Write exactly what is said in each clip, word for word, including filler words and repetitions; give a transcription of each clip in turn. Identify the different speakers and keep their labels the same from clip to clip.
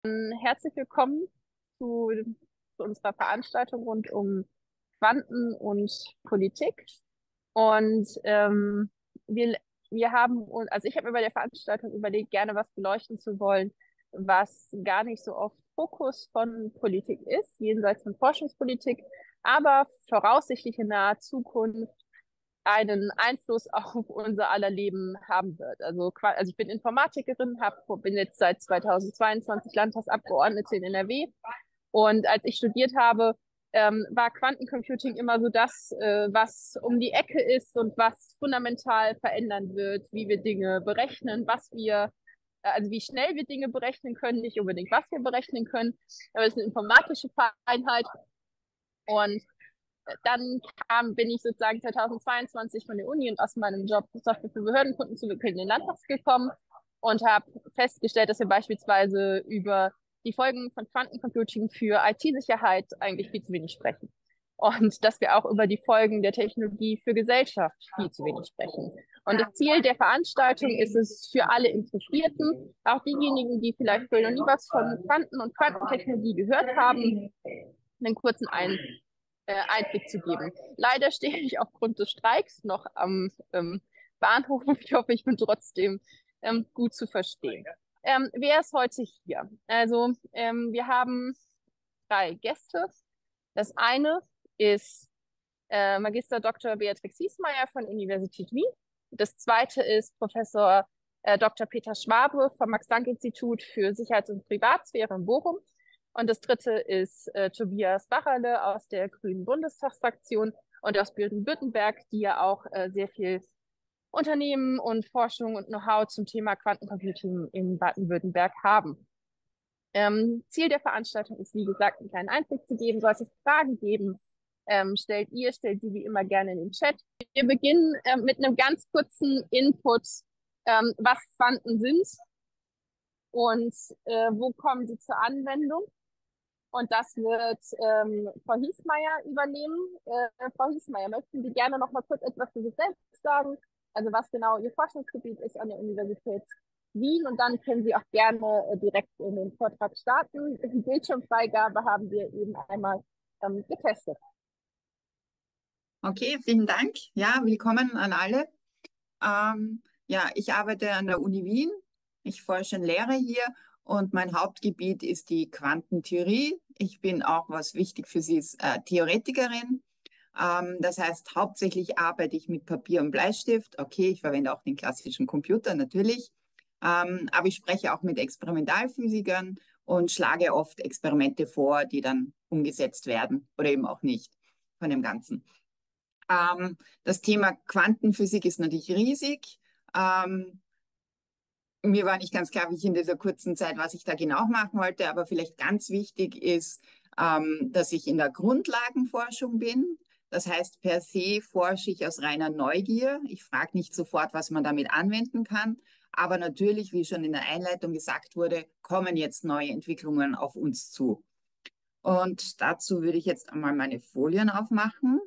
Speaker 1: Herzlich willkommen zu, zu unserer Veranstaltung rund um Quanten und Politik. Und ähm, wir, wir haben, uns- also ich habe mir bei der Veranstaltung überlegt, gerne was beleuchten zu wollen, was gar nicht so oft Fokus von Politik ist, jenseits von Forschungspolitik, aber voraussichtlich in naher Zukunft einen Einfluss auf unser aller Leben haben wird. Also, also ich bin Informatikerin, hab, bin jetzt seit zweitausendzweiundzwanzig Landtagsabgeordnete in N R W. Und als ich studiert habe, ähm, war Quantencomputing immer so das, äh, was um die Ecke ist und was fundamental verändern wird, wie wir Dinge berechnen, was wir, äh, also wie schnell wir Dinge berechnen können, nicht unbedingt was wir berechnen können, aber es ist eine informatische Einheit. Und dann kam, bin ich sozusagen zweitausendzweiundzwanzig von der Uni und aus meinem Job Software für Behördenkunden zu in den Landtag gekommen und habe festgestellt, dass wir beispielsweise über die Folgen von Quantencomputing für I T-Sicherheit eigentlich viel zu wenig sprechen. Und dass wir auch über die Folgen der Technologie für Gesellschaft viel zu wenig sprechen. Und das Ziel der Veranstaltung ist es für alle Interessierten, auch diejenigen, die vielleicht noch nie was von Quanten und Quantentechnologie gehört haben, einen kurzen Ein äh, Einblick zu geben. Leider stehe ich aufgrund des Streiks noch am ähm, Bahnhof. Ich hoffe, ich bin trotzdem ähm, gut zu verstehen. Ähm, wer ist heute hier? Also ähm, wir haben drei Gäste. Das eine ist äh, Magister Doktor Beatrix Hiesmeier von Universität Wien. Das zweite ist Professor äh, Doktor Peter Schwabe vom Max-Planck-Institut für Sicherheits- und Privatsphäre in Bochum. Und das dritte ist äh, Tobias Bacherle aus der Grünen Bundestagsfraktion und aus Baden-Württemberg, die ja auch äh, sehr viel Unternehmen und Forschung und Know-how zum Thema Quantencomputing in Baden-Württemberg haben. Ähm, Ziel der Veranstaltung ist, wie gesagt, einen kleinen Einblick zu geben. Sollte es Fragen geben, ähm, stellt ihr, stellt sie wie immer gerne in den Chat. Wir beginnen ähm, mit einem ganz kurzen Input, ähm, was Quanten sind und äh, wo kommen sie zur Anwendung. Und das wird ähm, Frau Hiesmeier übernehmen. Äh, Frau Hiesmeier, möchten Sie gerne noch mal kurz etwas zu sich selbst sagen? Also was genau Ihr Forschungsgebiet ist an der Universität Wien. Und dann können Sie auch gerne äh, direkt in den Vortrag starten. Die Bildschirmfreigabe haben wir eben einmal ähm, getestet.
Speaker 2: Okay, vielen Dank. Ja, willkommen an alle. Ähm, ja, ich arbeite an der Uni Wien. Ich forsche und lehre hier und mein Hauptgebiet ist die Quantentheorie. Ich bin auch, was wichtig für Sie ist, äh, Theoretikerin. Ähm, das heißt, hauptsächlich arbeite ich mit Papier und Bleistift. Okay, ich verwende auch den klassischen Computer natürlich. Ähm, aber ich spreche auch mit Experimentalphysikern und schlage oft Experimente vor, die dann umgesetzt werden oder eben auch nicht von dem Ganzen. Ähm, das Thema Quantenphysik ist natürlich riesig. Ähm, mir war nicht ganz klar, wie ich in dieser kurzen Zeit, was ich da genau machen wollte, aber vielleicht ganz wichtig ist, ähm, dass ich in der Grundlagenforschung bin. Das heißt, per se forsche ich aus reiner Neugier. Ich frage nicht sofort, was man damit anwenden kann. Aber natürlich, wie schon in der Einleitung gesagt wurde, kommen jetzt neue Entwicklungen auf uns zu. Und dazu würde ich jetzt einmal meine Folien aufmachen.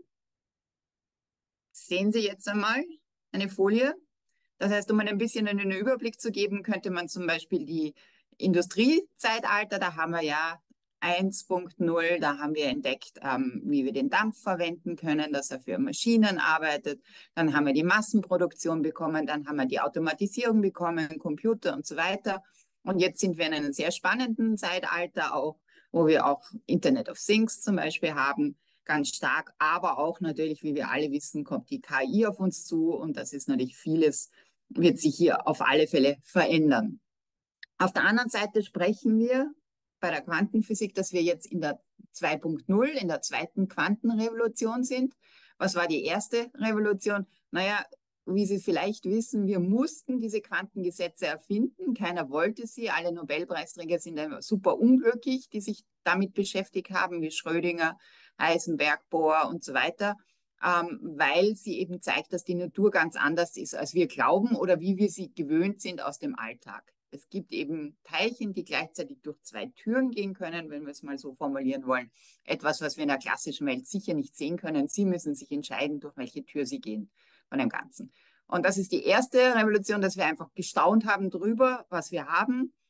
Speaker 2: Sehen Sie jetzt einmal eine Folie? Das heißt, um ein bisschen einen Überblick zu geben, könnte man zum Beispiel die Industriezeitalter, da haben wir ja eins Punkt null, da haben wir entdeckt, ähm, wie wir den Dampf verwenden können, dass er für Maschinen arbeitet. Dann haben wir die Massenproduktion bekommen, dann haben wir die Automatisierung bekommen, Computer und so weiter. Und jetzt sind wir in einem sehr spannenden Zeitalter auch, wo wir auch Internet of Things zum Beispiel haben, ganz stark. Aber auch natürlich, wie wir alle wissen, kommt die K I auf uns zu und das ist natürlich vieles, wird sich hier auf alle Fälle verändern. Auf der anderen Seite sprechen wir bei der Quantenphysik, dass wir jetzt in der zwei Punkt null, in der zweiten Quantenrevolution sind. Was war die erste Revolution? Naja, wie Sie vielleicht wissen, wir mussten diese Quantengesetze erfinden. Keiner wollte sie. Alle Nobelpreisträger sind super unglücklich, die sich damit beschäftigt haben, wie Schrödinger, Heisenberg, Bohr und so weiter, ähm, weil sie eben zeigt, dass die Natur ganz anders ist, als wir glauben oder wie wir sie gewöhnt sind aus dem Alltag. Es gibt eben Teilchen, die gleichzeitig durch zwei Türen gehen können, wenn wir es mal so formulieren wollen. Etwas, was wir in der klassischen Welt sicher nicht sehen können. Sie müssen sich entscheiden, durch welche Tür sie gehen von dem Ganzen. Und das ist die erste Revolution, dass wir einfach gestaunt haben drüber, was wir haben.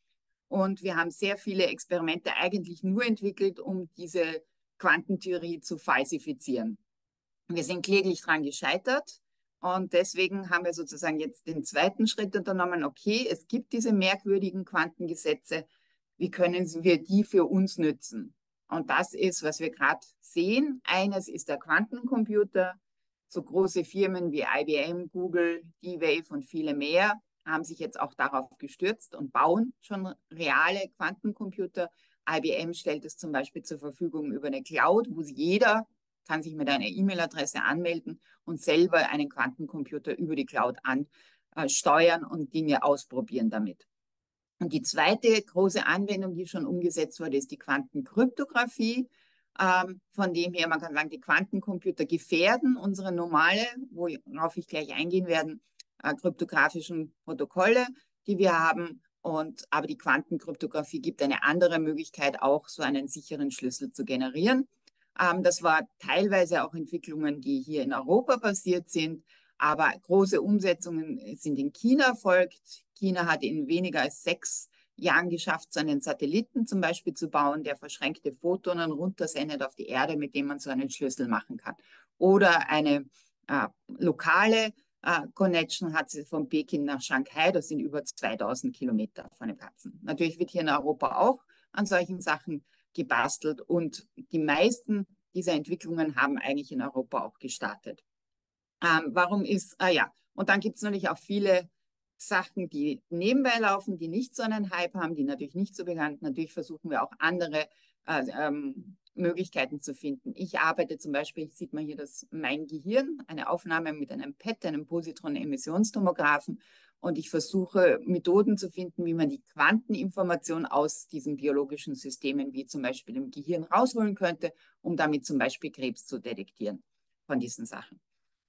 Speaker 2: Und wir haben sehr viele Experimente eigentlich nur entwickelt, um diese Quantentheorie zu falsifizieren. Wir sind kläglich daran gescheitert. Und deswegen haben wir sozusagen jetzt den zweiten Schritt unternommen. Okay, es gibt diese merkwürdigen Quantengesetze. Wie können wir die für uns nützen? Und das ist, was wir gerade sehen. Eines ist der Quantencomputer. So große Firmen wie I B M, Google, D-Wave und viele mehr haben sich jetzt auch darauf gestürzt und bauen schon reale Quantencomputer. I B M stellt es zum Beispiel zur Verfügung über eine Cloud, wo jeder kann sich mit einer E-Mail-Adresse anmelden und selber einen Quantencomputer über die Cloud ansteuern und Dinge ausprobieren damit. Und die zweite große Anwendung, die schon umgesetzt wurde, ist die Quantenkryptographie. Ähm, von dem her, man kann sagen, die Quantencomputer gefährden unsere normale, worauf ich gleich eingehen werde, äh, kryptografischen Protokolle, die wir haben. Und, aber die Quantenkryptographie gibt eine andere Möglichkeit, auch so einen sicheren Schlüssel zu generieren. Ähm, das war teilweise auch Entwicklungen, die hier in Europa passiert sind. Aber große Umsetzungen sind in China erfolgt. China hat in weniger als sechs Jahren geschafft, so einen Satelliten zum Beispiel zu bauen, der verschränkte Photonen runtersendet auf die Erde, mit dem man so einen Schlüssel machen kann. Oder eine äh, lokale äh, Connection hat sie von Peking nach Shanghai. Das sind über zweitausend Kilometer von den Platzen. Natürlich wird hier in Europa auch an solchen Sachen gebastelt und die meisten dieser Entwicklungen haben eigentlich in Europa auch gestartet. Ähm, warum ist, ah ja, und dann gibt es natürlich auch viele Sachen, die nebenbei laufen, die nicht so einen Hype haben, die natürlich nicht so bekannt. Natürlich versuchen wir auch andere äh, ähm, Möglichkeiten zu finden. Ich arbeite zum Beispiel, sieht man hier das Mein Gehirn, eine Aufnahme mit einem P E T, einem Positron-Emissionstomographen. Und ich versuche Methoden zu finden, wie man die Quanteninformation aus diesen biologischen Systemen, wie zum Beispiel im Gehirn, rausholen könnte, um damit zum Beispiel Krebs zu detektieren von diesen Sachen.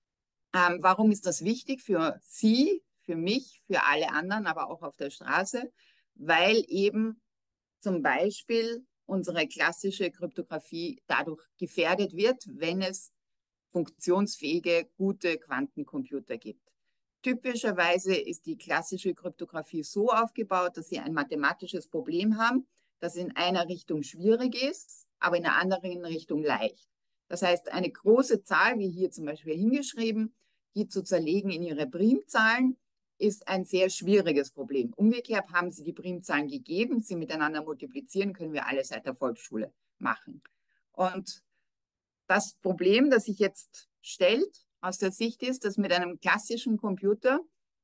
Speaker 2: Ähm, warum ist das wichtig für Sie, für mich, für alle anderen, aber auch auf der Straße? Weil eben zum Beispiel unsere klassische Kryptographie dadurch gefährdet wird, wenn es funktionsfähige, gute Quantencomputer gibt. Typischerweise ist die klassische Kryptographie so aufgebaut, dass Sie ein mathematisches Problem haben, das in einer Richtung schwierig ist, aber in einer anderen Richtung leicht. Das heißt, eine große Zahl, wie hier zum Beispiel hingeschrieben, die zu zerlegen in ihre Primzahlen, ist ein sehr schwieriges Problem. Umgekehrt haben Sie die Primzahlen gegeben, sie miteinander multiplizieren, können wir alle seit der Volksschule machen. Und das Problem, das sich jetzt stellt aus der Sicht ist, dass mit einem klassischen Computer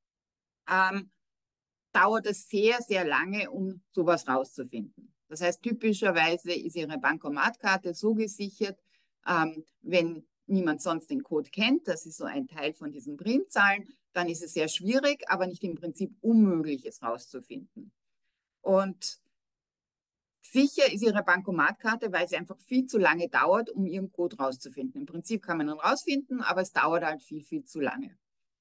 Speaker 2: ähm, dauert es sehr, sehr lange, um sowas rauszufinden. Das heißt, typischerweise ist Ihre Bankomatkarte so gesichert, ähm, wenn niemand sonst den Code kennt, das ist so ein Teil von diesen Primzahlen, dann ist es sehr schwierig, aber nicht im Prinzip unmöglich, es rauszufinden. Und sicher ist Ihre Bankomatkarte, weil es einfach viel zu lange dauert, um Ihren Code rauszufinden. Im Prinzip kann man ihn rausfinden, aber es dauert halt viel, viel zu lange.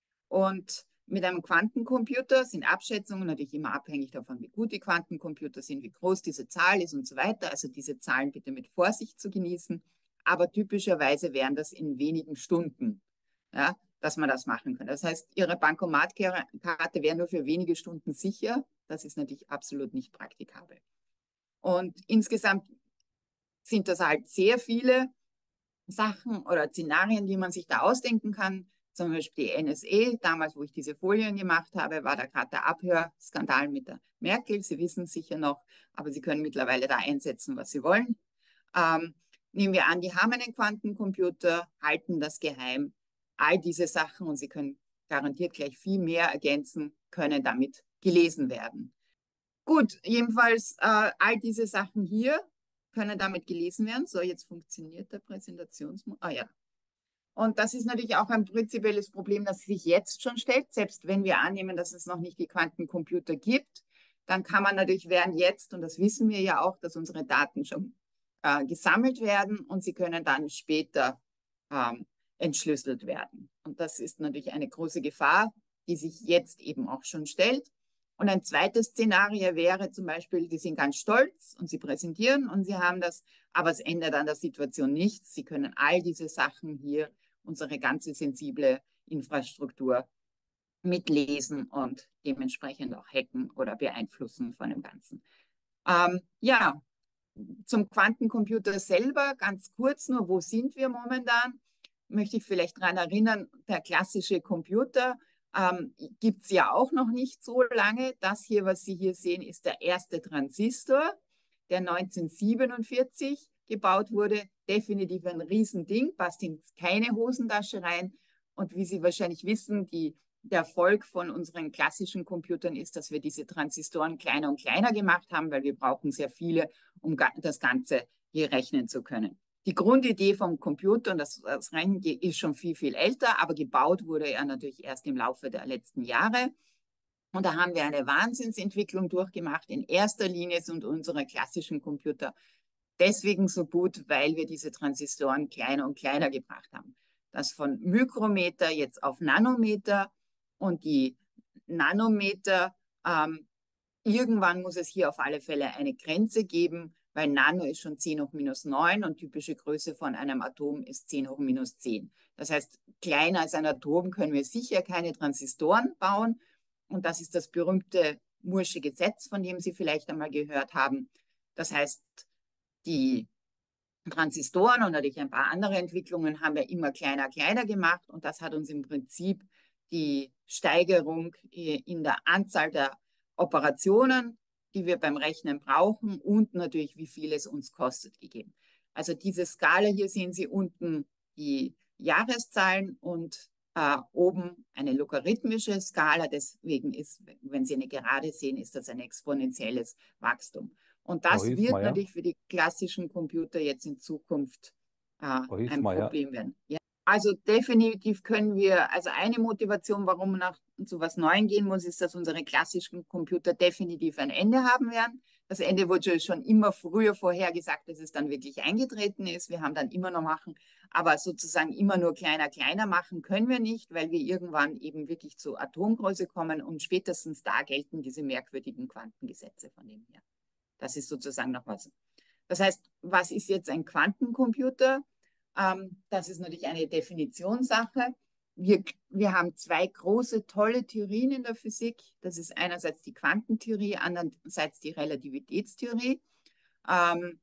Speaker 2: Und mit einem Quantencomputer sind Abschätzungen natürlich immer abhängig davon, wie gut die Quantencomputer sind, wie groß diese Zahl ist und so weiter. Also diese Zahlen bitte mit Vorsicht zu genießen. Aber typischerweise wären das in wenigen Stunden, ja, dass man das machen kann. Das heißt, Ihre Bankomatkarte wäre nur für wenige Stunden sicher. Das ist natürlich absolut nicht praktikabel. Und insgesamt sind das halt sehr viele Sachen oder Szenarien, die man sich da ausdenken kann. Zum Beispiel die N S A, damals, wo ich diese Folien gemacht habe, war da gerade der Abhörskandal mit der Merkel. Sie wissen es sicher noch, aber Sie können mittlerweile da einsetzen, was Sie wollen. Ähm, nehmen wir an, die haben einen Quantencomputer, halten das geheim. All diese Sachen, und Sie können garantiert gleich viel mehr ergänzen, können damit gelesen werden. Gut, jedenfalls äh, all diese Sachen hier können damit gelesen werden. So, jetzt funktioniert der Präsentationsmodus. Ah ja. Und das ist natürlich auch ein prinzipielles Problem, das sich jetzt schon stellt. Selbst wenn wir annehmen, dass es noch nicht die Quantencomputer gibt, dann kann man natürlich während jetzt, und das wissen wir ja auch, dass unsere Daten schon äh, gesammelt werden und sie können dann später ähm, entschlüsselt werden. Und das ist natürlich eine große Gefahr, die sich jetzt eben auch schon stellt. Und ein zweites Szenario wäre zum Beispiel, die sind ganz stolz und sie präsentieren und sie haben das, aber es ändert an der Situation nichts. Sie können all diese Sachen hier, unsere ganze sensible Infrastruktur mitlesen und dementsprechend auch hacken oder beeinflussen von dem Ganzen. Ähm, ja, zum Quantencomputer selber, ganz kurz nur, wo sind wir momentan? Möchte ich vielleicht daran erinnern, der klassische Computer ähm, gibt es ja auch noch nicht so lange. Das hier, was Sie hier sehen, ist der erste Transistor, der neunzehnhundertsiebenundvierzig gebaut wurde. Definitiv ein Riesending, passt in keine Hosentasche rein. Und wie Sie wahrscheinlich wissen, die, der Erfolg von unseren klassischen Computern ist, dass wir diese Transistoren kleiner und kleiner gemacht haben, weil wir brauchen sehr viele, um das Ganze hier rechnen zu können. Die Grundidee vom Computer und das, das Rechnen ist schon viel, viel älter, aber gebaut wurde er natürlich erst im Laufe der letzten Jahre. Und da haben wir eine Wahnsinnsentwicklung durchgemacht. In erster Linie sind unsere klassischen Computer deswegen so gut, weil wir diese Transistoren kleiner und kleiner gebracht haben. Das von Mikrometer jetzt auf Nanometer und die Nanometer, ähm, irgendwann muss es hier auf alle Fälle eine Grenze geben, weil Nano ist schon zehn hoch minus neun und typische Größe von einem Atom ist zehn hoch minus zehn. Das heißt, kleiner als ein Atom können wir sicher keine Transistoren bauen. Und das ist das berühmte Moore'sche Gesetz, von dem Sie vielleicht einmal gehört haben. Das heißt, die Transistoren und natürlich ein paar andere Entwicklungen haben wir immer kleiner, kleiner gemacht. Und das hat uns im Prinzip die Steigerung in der Anzahl der Operationen, die wir beim Rechnen brauchen und natürlich, wie viel es uns kostet, gegeben. Also diese Skala, hier sehen Sie unten die Jahreszahlen und äh, oben eine logarithmische Skala. Deswegen ist, wenn Sie eine Gerade sehen, ist das ein exponentielles Wachstum. Und
Speaker 3: Frau
Speaker 2: das wird
Speaker 3: Hiesmeier,
Speaker 2: natürlich für die klassischen Computer jetzt in Zukunft äh,
Speaker 3: Frau
Speaker 2: ein
Speaker 3: Hiesmeier,
Speaker 2: Problem werden. Ja. Also definitiv können wir, also eine Motivation, warum man nach zu was Neuem gehen muss, ist, dass unsere klassischen Computer definitiv ein Ende haben werden. Das Ende wurde schon immer früher vorhergesagt, dass es dann wirklich eingetreten ist. Wir haben dann immer noch machen, aber sozusagen immer nur kleiner, kleiner machen können wir nicht, weil wir irgendwann eben wirklich zu Atomgröße kommen und spätestens da gelten diese merkwürdigen Quantengesetze von dem her. Das ist sozusagen noch was. Das heißt, was ist jetzt ein Quantencomputer? Ähm, das ist natürlich eine Definitionssache. Wir, wir haben zwei große, tolle Theorien in der Physik. Das ist einerseits die Quantentheorie, andererseits die Relativitätstheorie. Ähm,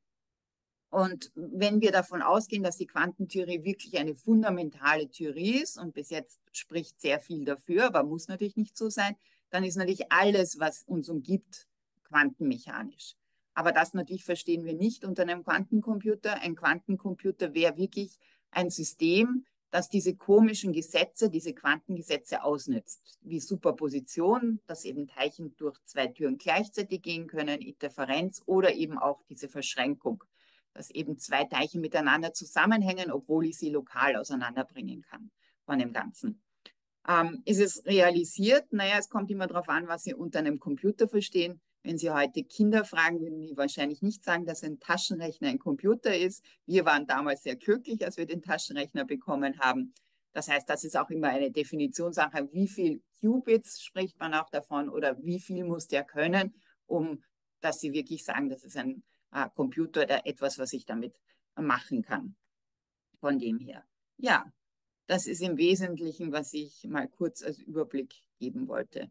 Speaker 2: und wenn wir davon ausgehen, dass die Quantentheorie wirklich eine fundamentale Theorie ist, und bis jetzt spricht sehr viel dafür, aber muss natürlich nicht so sein, dann ist natürlich alles, was uns umgibt, quantenmechanisch. Aber das natürlich verstehen wir nicht unter einem Quantencomputer. Ein Quantencomputer wäre wirklich ein System, das diese komischen Gesetze, diese Quantengesetze ausnützt, wie Superposition, dass eben Teilchen durch zwei Türen gleichzeitig gehen können, Interferenz oder eben auch diese Verschränkung, dass eben zwei Teilchen miteinander zusammenhängen, obwohl ich sie lokal auseinanderbringen kann von dem Ganzen. Ähm, ist es realisiert? Naja, es kommt immer darauf an, was Sie unter einem Computer verstehen. Wenn Sie heute Kinder fragen, würden die wahrscheinlich nicht sagen, dass ein Taschenrechner ein Computer ist. Wir waren damals sehr glücklich, als wir den Taschenrechner bekommen haben. Das heißt, das ist auch immer eine Definitionssache. Wie viel Qubits spricht man auch davon oder wie viel muss der können, um dass Sie wirklich sagen, das ist ein äh, Computer oder etwas, was ich damit machen kann. Von dem her. Ja, das ist im Wesentlichen, was ich mal kurz als Überblick geben wollte.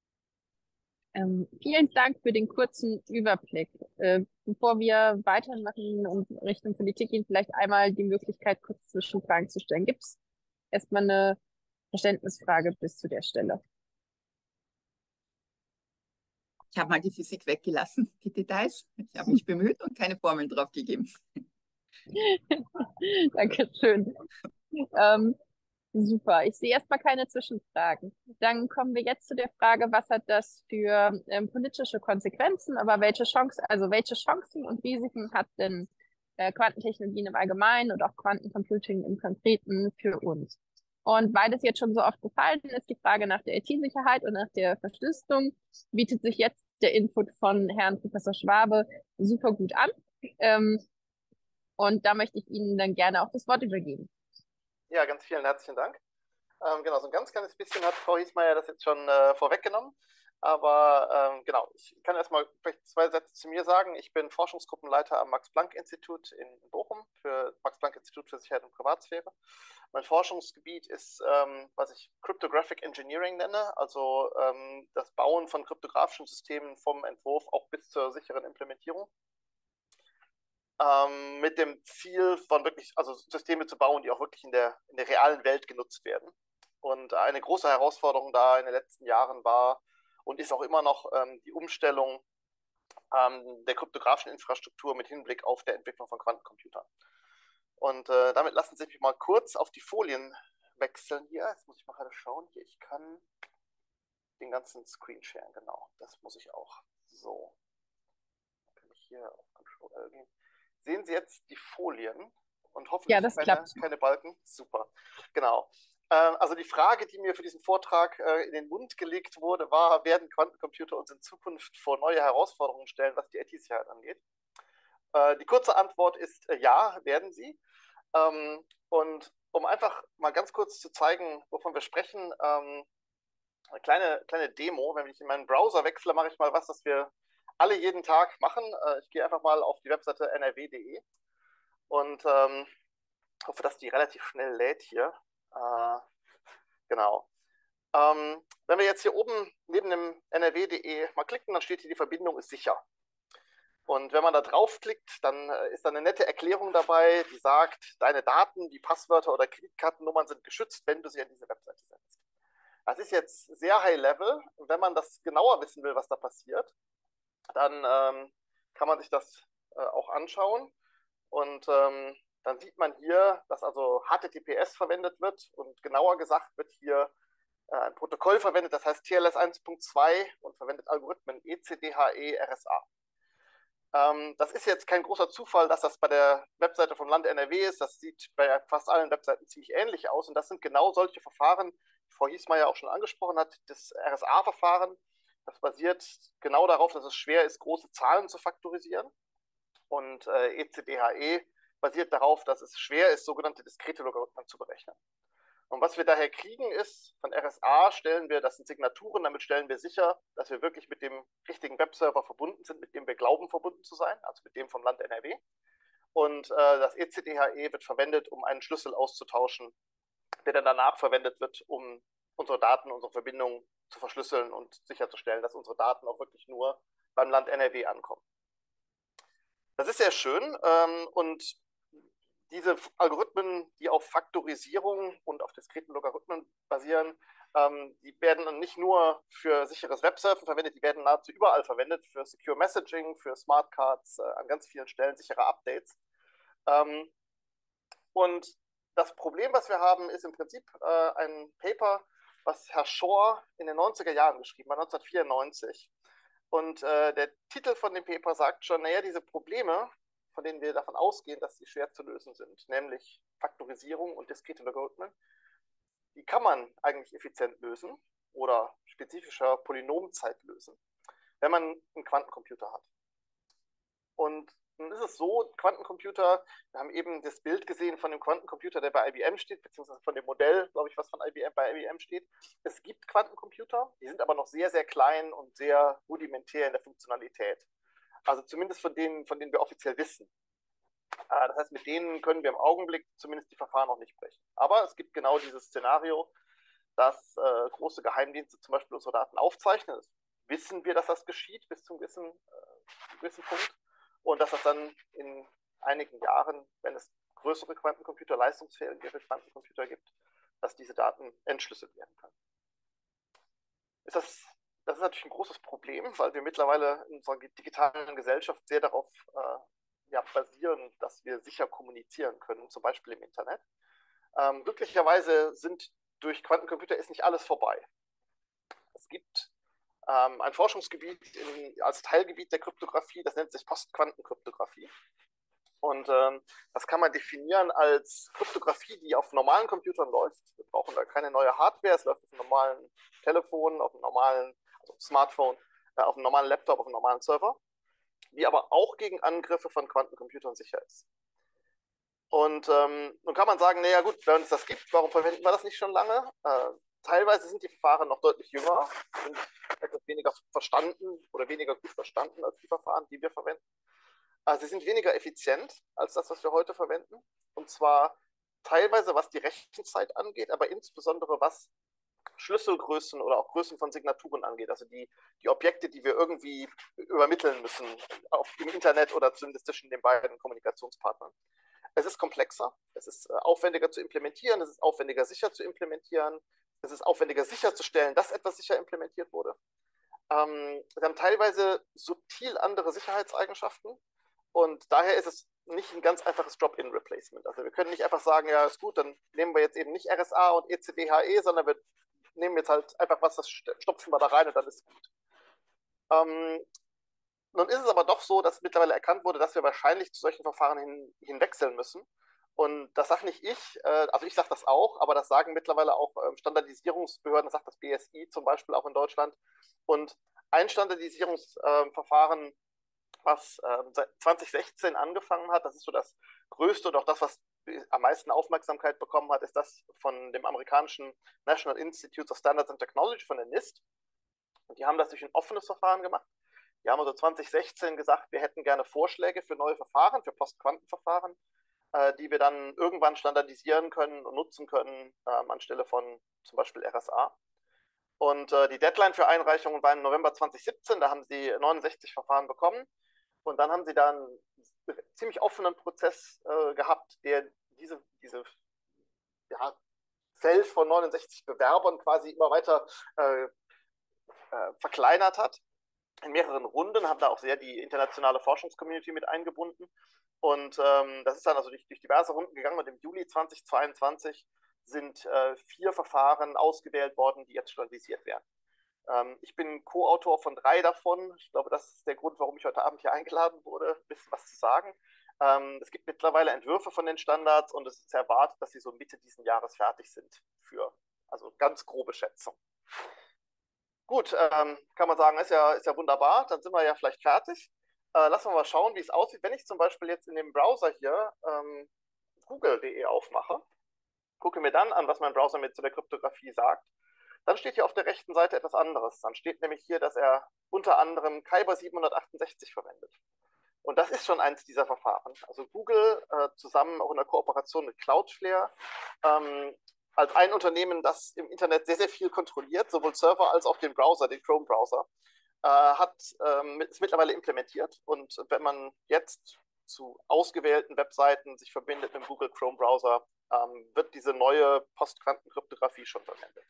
Speaker 1: Ähm, vielen Dank für den kurzen Überblick. Äh, bevor wir weitermachen und Richtung Politik gehen, vielleicht einmal die Möglichkeit, kurz Zwischenfragen zu stellen. Gibt es erstmal eine Verständnisfrage bis zu der Stelle?
Speaker 2: Ich habe mal die Physik weggelassen, die Details. Ich habe mich bemüht und keine Formeln drauf gegeben.
Speaker 1: Dankeschön. Ähm, Super. Ich sehe erstmal keine Zwischenfragen. Dann kommen wir jetzt zu der Frage, was hat das für ähm, politische Konsequenzen, aber welche Chancen, also welche Chancen und Risiken hat denn äh, Quantentechnologien im Allgemeinen und auch Quantencomputing im Konkreten für uns? Und weil das jetzt schon so oft gefallen ist, die Frage nach der I T-Sicherheit und nach der Verschlüsselung, bietet sich jetzt der Input von Herrn Professor Schwabe super gut an. Ähm, und da möchte ich Ihnen dann gerne auch das Wort übergeben.
Speaker 4: Ja, ganz vielen herzlichen Dank. Ähm, genau, so ein ganz kleines bisschen hat Frau Hiesmeier das jetzt schon äh, vorweggenommen.
Speaker 3: Aber ähm, genau, ich kann erstmal vielleicht zwei Sätze zu mir sagen. Ich bin Forschungsgruppenleiter am Max-Planck-Institut in Bochum für Max-Planck-Institut für Sicherheit und Privatsphäre. Mein Forschungsgebiet ist, ähm, was ich Cryptographic Engineering nenne, also ähm, das Bauen von kryptografischen Systemen vom Entwurf auch bis zur sicheren Implementierung. Ähm, mit dem Ziel von wirklich, also Systeme zu bauen, die auch wirklich in der, in der realen Welt genutzt werden. Und eine große Herausforderung da in den letzten Jahren war und ist auch immer noch ähm, die Umstellung ähm, der kryptografischen Infrastruktur mit Hinblick auf der Entwicklung von Quantencomputern. Und äh, damit lassen Sie mich mal kurz auf die Folien wechseln hier. Jetzt muss ich mal gerade schauen. Hier, ich kann den ganzen Screen sharen, genau. Das muss ich auch. So. Dann kann ich hier auf Control L gehen. Sehen Sie jetzt die Folien und hoffentlich
Speaker 1: Ja, das
Speaker 3: keine,
Speaker 1: klappt.
Speaker 3: keine Balken? Super. Genau. Also die Frage, die mir für diesen Vortrag in den Mund gelegt wurde, war, werden Quantencomputer uns in Zukunft vor neue Herausforderungen stellen, was die I T-Sicherheit angeht? Die kurze Antwort ist ja, werden sie. Und um einfach mal ganz kurz zu zeigen, wovon wir sprechen, eine kleine, kleine Demo. Wenn ich in meinen Browser wechsle, mache ich mal was, das wir alle jeden Tag machen. Ich gehe einfach mal auf die Webseite N R W punkt de und hoffe, dass die relativ schnell lädt hier. Äh, genau. Ähm, wenn wir jetzt hier oben neben dem N R W punkt de mal klicken, dann steht hier, die Verbindung ist sicher. Und wenn man da draufklickt, dann äh, ist da eine nette Erklärung dabei, die sagt, deine Daten, wie Passwörter oder Kreditkartennummern sind geschützt, wenn du sie an diese Webseite setzt. Das ist jetzt sehr high level. Wenn man das genauer wissen will, was da passiert, dann ähm, kann man sich das äh, auch anschauen. Und ähm, dann sieht man hier, dass also H T T P S verwendet wird und genauer gesagt wird hier äh, ein Protokoll verwendet, das heißt T L S eins Punkt zwei und verwendet Algorithmen E C D H E R S A. Ähm, das ist jetzt kein großer Zufall, dass das bei der Webseite vom Land N R W ist. Das sieht bei fast allen Webseiten ziemlich ähnlich aus und das sind genau solche Verfahren, die Frau Hiesmeier auch schon angesprochen hat, das R S A-Verfahren. Das basiert genau darauf, dass es schwer ist, große Zahlen zu faktorisieren. Und äh, E C D H E basiert darauf, dass es schwer ist, sogenannte diskrete Logarithmen zu berechnen. Und was wir daher kriegen ist, von R S A stellen wir, das sind Signaturen, damit stellen wir sicher, dass wir wirklich mit dem richtigen Webserver verbunden sind, mit dem wir glauben, verbunden zu sein, also mit dem vom Land N R W. Und äh, das E C D H E wird verwendet, um einen Schlüssel auszutauschen, der dann danach verwendet wird, um unsere Daten, unsere Verbindungen zu verschlüsseln und sicherzustellen, dass unsere Daten auch wirklich nur beim Land N R W ankommen. Das ist sehr schön ähm, und diese Algorithmen, die auf Faktorisierung und auf diskreten Logarithmen basieren, ähm, die werden nicht nur für sicheres Websurfen verwendet, die werden nahezu überall verwendet, für Secure Messaging, für Smart Cards, äh, an ganz vielen Stellen sichere Updates. Ähm, und das Problem, was wir haben, ist im Prinzip äh, ein Paper, was Herr Shor in den neunziger Jahren geschrieben hat, neunzehnhundertvierundneunzig. Und äh, der Titel von dem Paper sagt schon, naja, diese Probleme, von denen wir davon ausgehen, dass sie schwer zu lösen sind, nämlich Faktorisierung und diskrete Logarithmen, die kann man eigentlich effizient lösen oder spezifischer Polynomzeit lösen, wenn man einen Quantencomputer hat. Und nun ist es so, Quantencomputer, wir haben eben das Bild gesehen von dem Quantencomputer, der bei I B M steht, beziehungsweise von dem Modell, glaube ich, was von I B M bei I B M steht. Es gibt Quantencomputer, die sind aber noch sehr, sehr klein und sehr rudimentär in der Funktionalität. Also zumindest von denen, von denen wir offiziell wissen. Das heißt, mit denen können wir im Augenblick zumindest die Verfahren noch nicht brechen. Aber es gibt genau dieses Szenario, dass äh, große Geheimdienste zum Beispiel unsere Daten aufzeichnen. Das wissen wir, dass das geschieht bis zu einem gewissen, äh, gewissen Punkt. Und dass das dann in einigen Jahren, wenn es größere Quantencomputer, leistungsfähigere Quantencomputer gibt, dass diese Daten entschlüsselt werden können. Ist das, das ist natürlich ein großes Problem, weil wir mittlerweile in unserer digitalen Gesellschaft sehr darauf äh, ja, basieren, dass wir sicher kommunizieren können, zum Beispiel im Internet. Ähm, glücklicherweise sind durch Quantencomputer ist nicht alles vorbei. Es gibt ähm, ein Forschungsgebiet in, als Teilgebiet der Kryptographie, das nennt sich Postquantenkryptographie. Und ähm, das kann man definieren als Kryptographie, die auf normalen Computern läuft. Wir brauchen da keine neue Hardware, es läuft auf einem normalen Telefon, auf einem normalen also Smartphone, äh, auf einem normalen Laptop, auf einem normalen Server, die aber auch gegen Angriffe von Quantencomputern sicher ist. Und ähm, nun kann man sagen, naja gut, wenn es das gibt, warum verwenden wir das nicht schon lange? Äh, teilweise sind die Verfahren noch deutlich jünger, sind etwas weniger verstanden oder weniger gut verstanden als die Verfahren, die wir verwenden. Also sie sind weniger effizient als das, was wir heute verwenden. Und zwar teilweise, was die Rechenzeit angeht, aber insbesondere was Schlüsselgrößen oder auch Größen von Signaturen angeht, also die, die Objekte, die wir irgendwie übermitteln müssen, auf, im Internet oder zumindest zwischen den beiden Kommunikationspartnern. Es ist komplexer, es ist äh, aufwendiger zu implementieren, es ist aufwendiger sicher zu implementieren, es ist aufwendiger sicherzustellen, dass etwas sicher implementiert wurde. Ähm, wir haben teilweise subtil andere Sicherheitseigenschaften und daher ist es nicht ein ganz einfaches Drop-in-Replacement. Also wir können nicht einfach sagen, ja, ist gut, dann nehmen wir jetzt eben nicht R S A und E C D H E, sondern wir nehmen jetzt halt einfach was, das stopfen wir da rein und dann ist es gut. Ähm, nun ist es aber doch so, dass mittlerweile erkannt wurde, dass wir wahrscheinlich zu solchen Verfahren hin, hinwechseln müssen. Und das sage nicht ich, äh, also ich sage das auch, aber das sagen mittlerweile auch ähm, Standardisierungsbehörden, das sagt das B S I zum Beispiel auch in Deutschland. Und ein Standardisierungsverfahren, äh, was ähm, seit zwanzig sechzehn angefangen hat, das ist so das Größte und auch das, was am meisten Aufmerksamkeit bekommen hat, ist das von dem amerikanischen National Institute of Standards and Technology, von der NIST. Und die haben das durch ein offenes Verfahren gemacht. Die haben also zwanzig sechzehn gesagt, wir hätten gerne Vorschläge für neue Verfahren, für Postquantenverfahren, äh, die wir dann irgendwann standardisieren können und nutzen können, ähm, anstelle von zum Beispiel R S A. Und äh, die Deadline für Einreichungen war im November zwanzig siebzehn, da haben sie neunundsechzig Verfahren bekommen. Und dann haben sie dann einen ziemlich offenen Prozess äh, gehabt, der diese, diese ja, Feld von neunundsechzig Bewerbern quasi immer weiter äh, äh, verkleinert hat. In mehreren Runden, haben da auch sehr die internationale Forschungscommunity mit eingebunden. Und ähm, das ist dann also durch, durch diverse Runden gegangen. Und im Juli zweitausendzweiundzwanzig sind äh, vier Verfahren ausgewählt worden, die jetzt standardisiert werden. Ähm, ich bin Co-Autor von drei davon. Ich glaube, das ist der Grund, warum ich heute Abend hier eingeladen wurde, ein bisschen was zu sagen. Ähm, es gibt mittlerweile Entwürfe von den Standards und es ist erwartet, dass sie so Mitte diesen Jahres fertig sind für, also ganz grobe Schätzung. Gut, ähm, kann man sagen, ist ja, ist ja wunderbar, dann sind wir ja vielleicht fertig. Äh, lassen wir mal schauen, wie es aussieht. Wenn ich zum Beispiel jetzt in dem Browser hier ähm, google punkt de aufmache, gucke mir dann an, was mein Browser mir zu der Kryptographie sagt, dann steht hier auf der rechten Seite etwas anderes. Dann steht nämlich hier, dass er unter anderem Kyber siebenhundertachtundsechzig verwendet. Und das ist schon eins dieser Verfahren. Also Google äh, zusammen auch in der Kooperation mit Cloudflare ähm, als ein Unternehmen, das im Internet sehr, sehr viel kontrolliert, sowohl Server als auch den Browser, den Chrome-Browser, äh, hat ähm, ist mittlerweile implementiert. Und wenn man jetzt zu ausgewählten Webseiten sich verbindet mit dem Google Chrome-Browser, ähm, wird diese neue Postquantenkryptographie schon verwendet.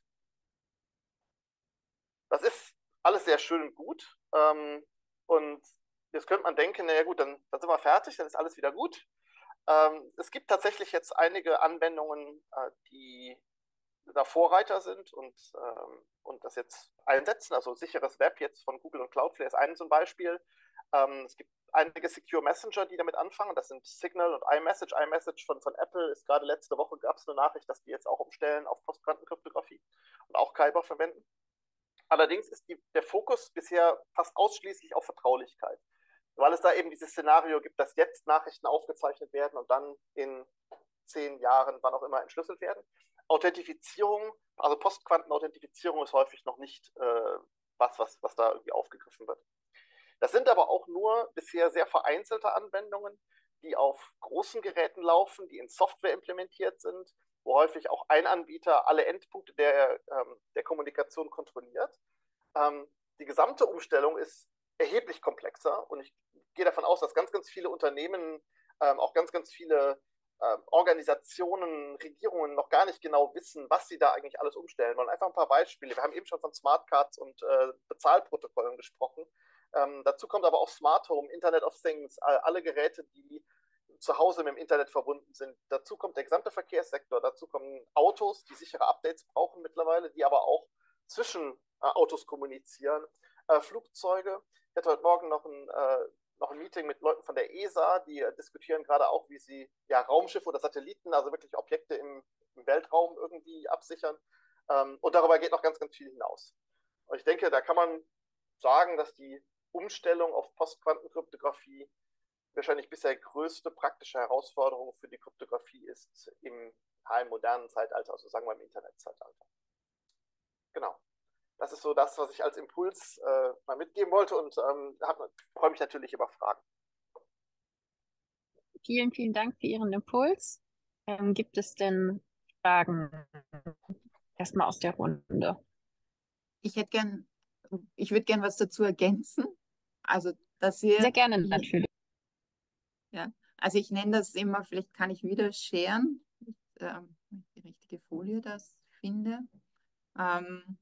Speaker 3: Das ist alles sehr schön und gut. Ähm, und jetzt könnte man denken, naja gut, dann, dann sind wir fertig, dann ist alles wieder gut. Ähm, es gibt tatsächlich jetzt einige Anwendungen, äh, die da Vorreiter sind und, ähm, und das jetzt einsetzen. Also sicheres Web jetzt von Google und Cloudflare ist ein zum Beispiel. Ähm, es gibt einige Secure Messenger, die damit anfangen. Das sind Signal und iMessage. iMessage von, von Apple ist gerade letzte Woche, gab es eine Nachricht, dass die jetzt auch umstellen auf Postquantenkryptographie und auch Kyber verwenden. Allerdings ist die, der Fokus bisher fast ausschließlich auf Vertraulichkeit, weil es da eben dieses Szenario gibt, dass jetzt Nachrichten aufgezeichnet werden und dann in zehn Jahren, wann auch immer, entschlüsselt werden. Authentifizierung, also Postquantenauthentifizierung ist häufig noch nicht äh, was, was, was da irgendwie aufgegriffen wird. Das sind aber auch nur bisher sehr vereinzelte Anwendungen, die auf großen Geräten laufen, die in Software implementiert sind, wo häufig auch ein Anbieter alle Endpunkte der, ähm, der Kommunikation kontrolliert. Ähm, die gesamte Umstellung ist erheblich komplexer und ich gehe davon aus, dass ganz, ganz viele Unternehmen, ähm, auch ganz, ganz viele ähm, Organisationen, Regierungen noch gar nicht genau wissen, was sie da eigentlich alles umstellen wollen. Einfach ein paar Beispiele. Wir haben eben schon von Smartcards und äh, Bezahlprotokollen gesprochen. Ähm, dazu kommt aber auch Smart Home, Internet of Things, alle Geräte, die zu Hause mit dem Internet verbunden sind. Dazu kommt der gesamte Verkehrssektor, dazu kommen Autos, die sichere Updates brauchen mittlerweile, die aber auch zwischen äh, Autos kommunizieren, äh, Flugzeuge. Ich hatte heute Morgen noch ein, äh, noch ein Meeting mit Leuten von der E S A, die äh, diskutieren gerade auch, wie sie ja, Raumschiffe oder Satelliten, also wirklich Objekte im, im Weltraum irgendwie absichern. Ähm, und darüber geht noch ganz, ganz viel hinaus. Und ich denke, da kann man sagen, dass die Umstellung auf Postquantenkryptographie wahrscheinlich bisher größte praktische Herausforderung für die Kryptographie ist im, im modernen Zeitalter, also sagen wir im Internetzeitalter. Genau. Das ist so das, was ich als Impuls äh, mal mitgeben wollte und ähm, freue mich natürlich über Fragen.
Speaker 1: Vielen, vielen Dank für Ihren Impuls. Ähm, gibt es denn Fragen erstmal aus der Runde?
Speaker 2: Ich hätte gern, ich würde gern was dazu ergänzen. Also, dass wir
Speaker 1: Sehr gerne
Speaker 2: die,
Speaker 1: natürlich.
Speaker 2: ja, also ich nenne das immer, vielleicht kann ich wieder scheren, ich, ähm, wenn ich die richtige Folie das finde. Ähm,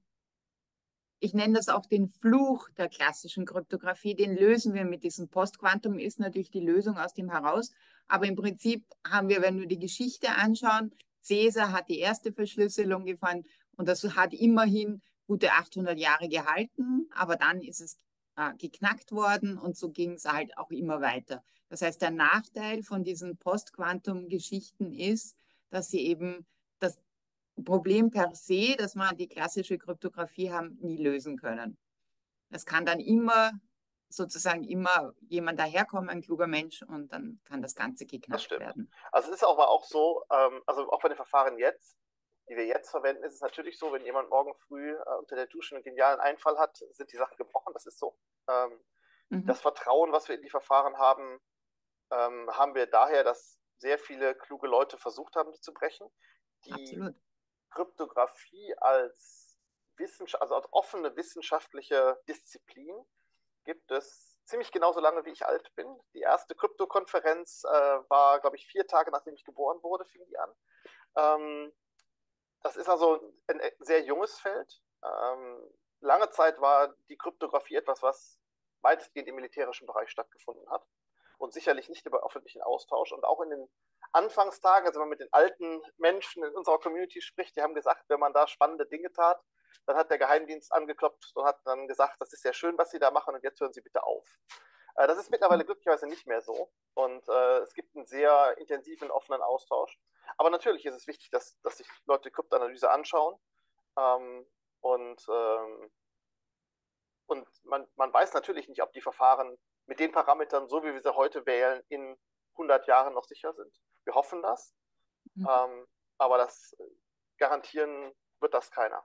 Speaker 2: ich nenne das auch den Fluch der klassischen Kryptographie. Den lösen wir mit diesem Postquantum, ist natürlich die Lösung aus dem heraus. Aber im Prinzip haben wir, wenn wir die Geschichte anschauen, Caesar hat die erste Verschlüsselung gefunden und das hat immerhin gute achthundert Jahre gehalten, aber dann ist es äh, geknackt worden und so ging es halt auch immer weiter. Das heißt, der Nachteil von diesen Postquantum-Geschichten ist, dass sie eben das Problem per se, dass man die klassische Kryptographie haben, nie lösen können. Es kann dann immer sozusagen immer jemand daherkommen, ein kluger Mensch, und dann kann das Ganze
Speaker 3: Das
Speaker 2: geknackt
Speaker 3: stimmt.
Speaker 2: werden.
Speaker 3: Also es ist auch mal auch so, ähm, also auch bei den Verfahren jetzt, die wir jetzt verwenden, ist es natürlich so, wenn jemand morgen früh äh, unter der Dusche einen genialen Einfall hat, sind die Sachen gebrochen, das ist so. Ähm,
Speaker 2: Mhm.
Speaker 3: Das Vertrauen, was wir in die Verfahren haben, ähm, haben wir daher, dass sehr viele kluge Leute versucht haben, die zu brechen. Die
Speaker 2: Absolut.
Speaker 3: Kryptographie als Wissenschaft, also als offene wissenschaftliche Disziplin gibt es ziemlich genauso lange, wie ich alt bin. Die erste Krypto-Konferenz äh, war, glaube ich, vier Tage nachdem ich geboren wurde, fing die an. Ähm, das ist also ein sehr junges Feld. Ähm, lange Zeit war die Kryptographie etwas, was weitestgehend im militärischen Bereich stattgefunden hat und sicherlich nicht über öffentlichen Austausch. Und auch in den Anfangstagen, also wenn man mit den alten Menschen in unserer Community spricht, die haben gesagt, wenn man da spannende Dinge tat, dann hat der Geheimdienst angeklopft und hat dann gesagt, das ist ja schön, was Sie da machen und jetzt hören Sie bitte auf. Äh, das ist mittlerweile glücklicherweise nicht mehr so und äh, es gibt einen sehr intensiven, offenen Austausch. Aber natürlich ist es wichtig, dass, dass sich Leute Kryptoanalyse anschauen ähm, und, ähm, und man, man weiß natürlich nicht, ob die Verfahren mit den Parametern, so wie wir sie heute wählen, in hundert Jahren noch sicher sind. Wir hoffen das,
Speaker 2: Mhm.
Speaker 3: ähm, aber das garantieren wird das keiner.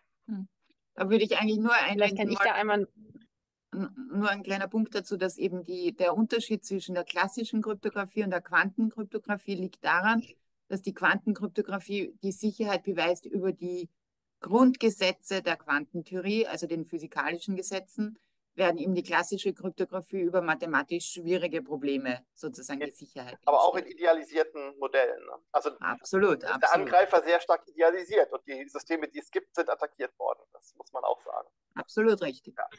Speaker 2: Da würde ich eigentlich nur
Speaker 1: Vielleicht kann
Speaker 2: einwenden
Speaker 1: ich da einmal.
Speaker 2: Nur ein kleiner Punkt dazu, dass eben die, der Unterschied zwischen der klassischen Kryptographie und der Quantenkryptographie liegt daran, dass die Quantenkryptographie die Sicherheit beweist über die Grundgesetze der Quantentheorie, also den physikalischen Gesetzen, werden eben die klassische Kryptographie über mathematisch schwierige Probleme sozusagen die Sicherheit
Speaker 3: Aber auch in
Speaker 2: herstellt.
Speaker 3: idealisierten Modellen. Ne? Also
Speaker 2: Absolut,
Speaker 3: ist der
Speaker 2: absolut.
Speaker 3: Angreifer sehr stark idealisiert und die Systeme, die es gibt, sind attackiert worden. Das muss man auch sagen.
Speaker 2: Absolut richtig.
Speaker 3: Ja.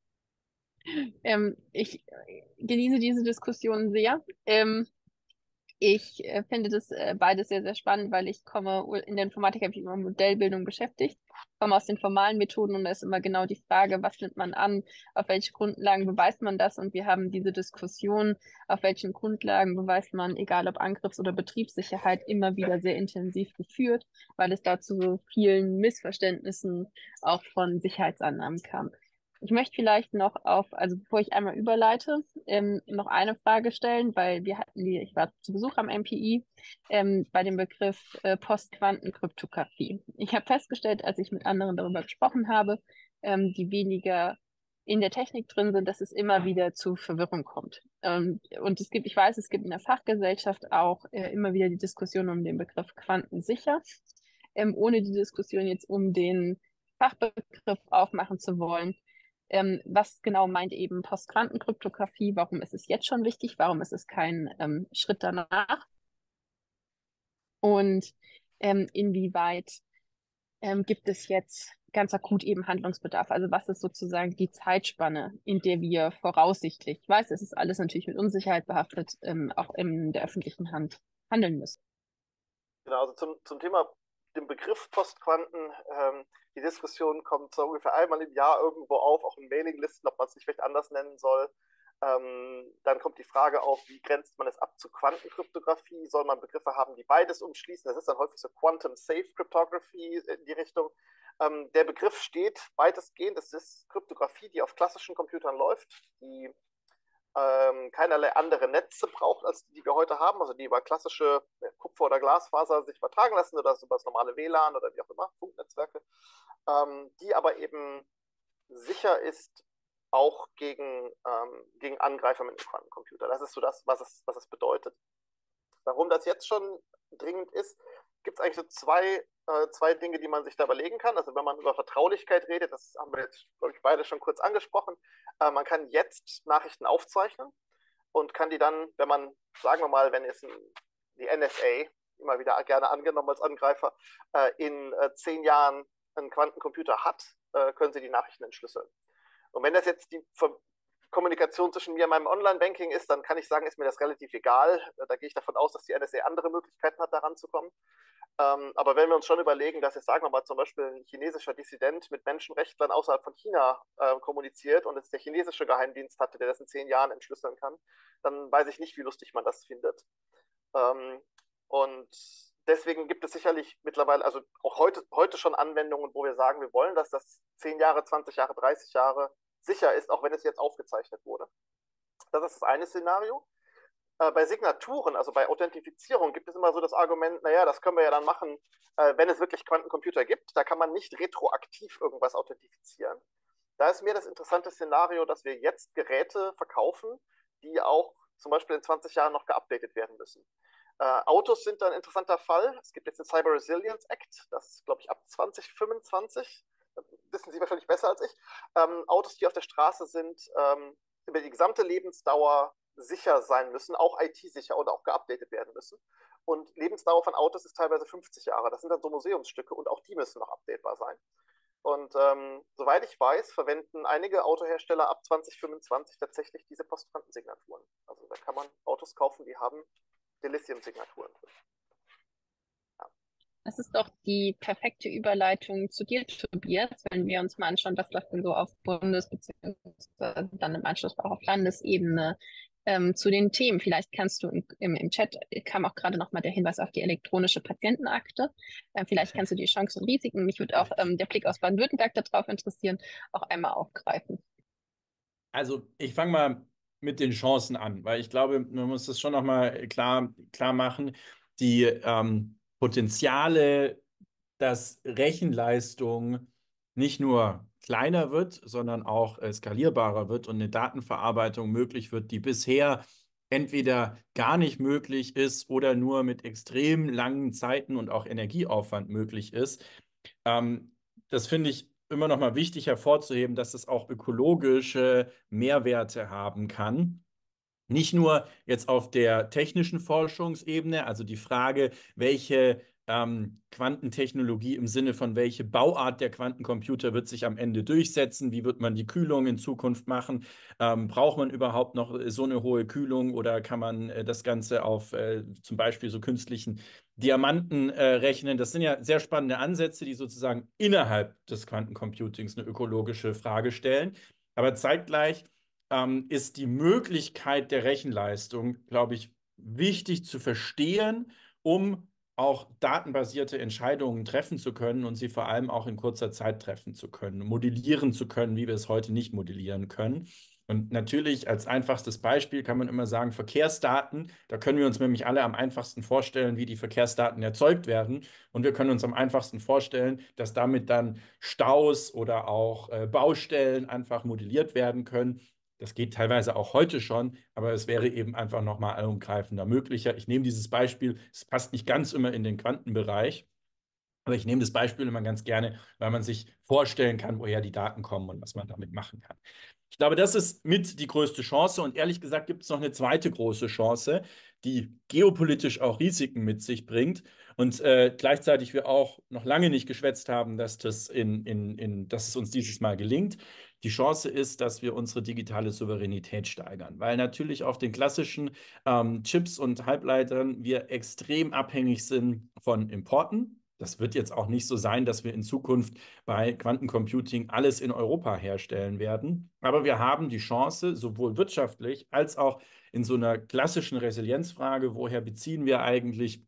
Speaker 1: Ähm, ich genieße diese Diskussion sehr. Ähm, ich äh, finde das äh, beides sehr, sehr spannend, weil ich komme, in der Informatik habe ich immer mit Modellbildung beschäftigt, komme aus den formalen Methoden und da ist immer genau die Frage, was nimmt man an, auf welche Grundlagen beweist man das, und wir haben diese Diskussion, auf welchen Grundlagen beweist man, egal ob Angriffs- oder Betriebssicherheit, immer wieder sehr intensiv geführt, weil es da zu so vielen Missverständnissen auch von Sicherheitsannahmen kam. Ich möchte vielleicht noch auf, also bevor ich einmal überleite, ähm, noch eine Frage stellen, weil wir hatten die, ich war zu Besuch am M P I, ähm, bei dem Begriff äh, Postquantenkryptographie. Ich habe festgestellt, als ich mit anderen darüber gesprochen habe, ähm, die weniger in der Technik drin sind, dass es immer wieder zu Verwirrung kommt. Ähm, und es gibt, ich weiß, es gibt in der Fachgesellschaft auch äh, immer wieder die Diskussion um den Begriff quantensicher, ähm, ohne die Diskussion jetzt um den Fachbegriff aufmachen zu wollen. Ähm, was genau meint eben Postquantenkryptographie? Warum ist es jetzt schon wichtig? Warum ist es kein ähm, Schritt danach? Und ähm, inwieweit ähm, gibt es jetzt ganz akut eben Handlungsbedarf? Also was ist sozusagen die Zeitspanne, in der wir voraussichtlich, ich weiß, es ist alles natürlich mit Unsicherheit behaftet, ähm, auch in der öffentlichen Hand handeln müssen?
Speaker 3: Genau, also zum, zum Thema dem Begriff Postquanten, ähm, die Diskussion kommt so ungefähr einmal im Jahr irgendwo auf, auch in Mailinglisten, ob man es nicht vielleicht anders nennen soll. Ähm, dann kommt die Frage auf, wie grenzt man es ab zu Quantenkryptographie? Soll man Begriffe haben, die beides umschließen? Das ist dann häufig so Quantum Safe Cryptography in die Richtung. Ähm, der Begriff steht weitestgehend, das ist Kryptographie, die auf klassischen Computern läuft, die ähm, keinerlei andere Netze braucht, als die, die wir heute haben, also die über klassische Kupfer- oder Glasfaser sich übertragen lassen oder über das normale W L A N oder wie auch immer, Funknetzwerke, ähm, die aber eben sicher ist, auch gegen, ähm, gegen Angreifer mit dem Quantencomputer. Das ist so das, was es, was es bedeutet. Warum das jetzt schon dringend ist, gibt es eigentlich so zwei, äh, zwei Dinge, die man sich da überlegen kann. Also wenn man über Vertraulichkeit redet, das haben wir jetzt, glaube ich, beide schon kurz angesprochen, äh, man kann jetzt Nachrichten aufzeichnen und kann die dann, wenn man, sagen wir mal, wenn jetzt ein, die N S A, immer wieder gerne angenommen als Angreifer, äh, in äh, zehn Jahren einen Quantencomputer hat, äh, können sie die Nachrichten entschlüsseln. Und wenn das jetzt die Kommunikation zwischen mir und meinem Online-Banking ist, dann kann ich sagen, ist mir das relativ egal. Da gehe ich davon aus, dass die N S A andere Möglichkeiten hat, daran zu kommen. Ähm, aber wenn wir uns schon überlegen, dass jetzt, sagen wir mal, zum Beispiel ein chinesischer Dissident mit Menschenrechtlern außerhalb von China äh, kommuniziert und es der chinesische Geheimdienst hatte, der das in zehn Jahren entschlüsseln kann, dann weiß ich nicht, wie lustig man das findet. Ähm, und deswegen gibt es sicherlich mittlerweile, also auch heute, heute schon Anwendungen, wo wir sagen, wir wollen, dass das zehn Jahre, zwanzig Jahre, dreißig Jahre sicher ist, auch wenn es jetzt aufgezeichnet wurde. Das ist das eine Szenario. Äh, bei Signaturen, also bei Authentifizierung, gibt es immer so das Argument, naja, das können wir ja dann machen, äh, wenn es wirklich Quantencomputer gibt. Da kann man nicht retroaktiv irgendwas authentifizieren. Da ist mir das interessante Szenario, dass wir jetzt Geräte verkaufen, die auch zum Beispiel in zwanzig Jahren noch geupdatet werden müssen. Äh, Autos sind ein interessanter Fall. Es gibt jetzt den Cyber Resilience Act, das ist, glaube ich, ab zwanzig fünfundzwanzig, wissen Sie wahrscheinlich besser als ich, ähm, Autos, die auf der Straße sind, ähm, über die gesamte Lebensdauer sicher sein müssen, auch I T-sicher oder auch geupdatet werden müssen. Und Lebensdauer von Autos ist teilweise fünfzig Jahre. Das sind dann so Museumsstücke und auch die müssen noch updatebar sein. Und ähm, soweit ich weiß, verwenden einige Autohersteller ab zwanzig fünfundzwanzig tatsächlich diese Postquantensignaturen. Also da kann man Autos kaufen, die haben Dilithium-Signaturen drin.
Speaker 1: Das ist doch die perfekte Überleitung zu dir, Tobias, wenn wir uns mal anschauen, was läuft denn so auf Bundes- beziehungsweise dann im Anschluss auch auf Landesebene ähm, zu den Themen. Vielleicht kannst du im, im, im Chat, kam auch gerade nochmal der Hinweis auf die elektronische Patientenakte. Äh, vielleicht kannst du die Chancen und Risiken, mich würde auch ähm, der Blick aus Baden-Württemberg darauf interessieren, auch einmal aufgreifen.
Speaker 4: Also ich fange mal mit den Chancen an, weil ich glaube, man muss das schon nochmal klar, klar machen. Die ähm, Potenziale, dass Rechenleistung nicht nur kleiner wird, sondern auch äh, skalierbarer wird und eine Datenverarbeitung möglich wird, die bisher entweder gar nicht möglich ist oder nur mit extrem langen Zeiten und auch Energieaufwand möglich ist. Ähm, das finde ich immer noch mal wichtig hervorzuheben, dass es auch ökologische Mehrwerte haben kann. Nicht nur jetzt auf der technischen Forschungsebene, also die Frage, welche ähm, Quantentechnologie im Sinne von welche Bauart der Quantencomputer wird sich am Ende durchsetzen, wie wird man die Kühlung in Zukunft machen, ähm, braucht man überhaupt noch so eine hohe Kühlung oder kann man äh, das Ganze auf äh, zum Beispiel so künstlichen Diamanten äh, rechnen. Das sind ja sehr spannende Ansätze, die sozusagen innerhalb des Quantencomputings eine ökologische Frage stellen. Aber zeitgleich ähm, ist die Möglichkeit der Rechenleistung, glaube ich, wichtig zu verstehen, um auch datenbasierte Entscheidungen treffen zu können und sie vor allem auch in kurzer Zeit treffen zu können, modellieren zu können, wie wir es heute nicht modellieren können. Und natürlich als einfachstes Beispiel kann man immer sagen, Verkehrsdaten, da können wir uns nämlich alle am einfachsten vorstellen, wie die Verkehrsdaten erzeugt werden. Und wir können uns am einfachsten vorstellen, dass damit dann Staus oder auch äh, Baustellen einfach modelliert werden können. Das geht teilweise auch heute schon, aber es wäre eben einfach nochmal allumgreifender möglicher. Ich nehme dieses Beispiel, es passt nicht ganz immer in den Quantenbereich, aber ich nehme das Beispiel immer ganz gerne, weil man sich vorstellen kann, woher die Daten kommen und was man damit machen kann. Ich glaube, das ist mit die größte Chance. Und ehrlich gesagt gibt es noch eine zweite große Chance, die geopolitisch auch Risiken mit sich bringt. Und äh, gleichzeitig wir auch noch lange nicht geschwätzt haben, dass, das in, in, in, dass es uns dieses Mal gelingt. Die Chance ist, dass wir unsere digitale Souveränität steigern. Weil natürlich auf den klassischen ähm, Chips und Halbleitern wir extrem abhängig sind von Importen. Das wird jetzt auch nicht so sein, dass wir in Zukunft bei Quantencomputing alles in Europa herstellen werden. Aber wir haben die Chance, sowohl wirtschaftlich als auch in so einer klassischen Resilienzfrage, woher beziehen wir eigentlich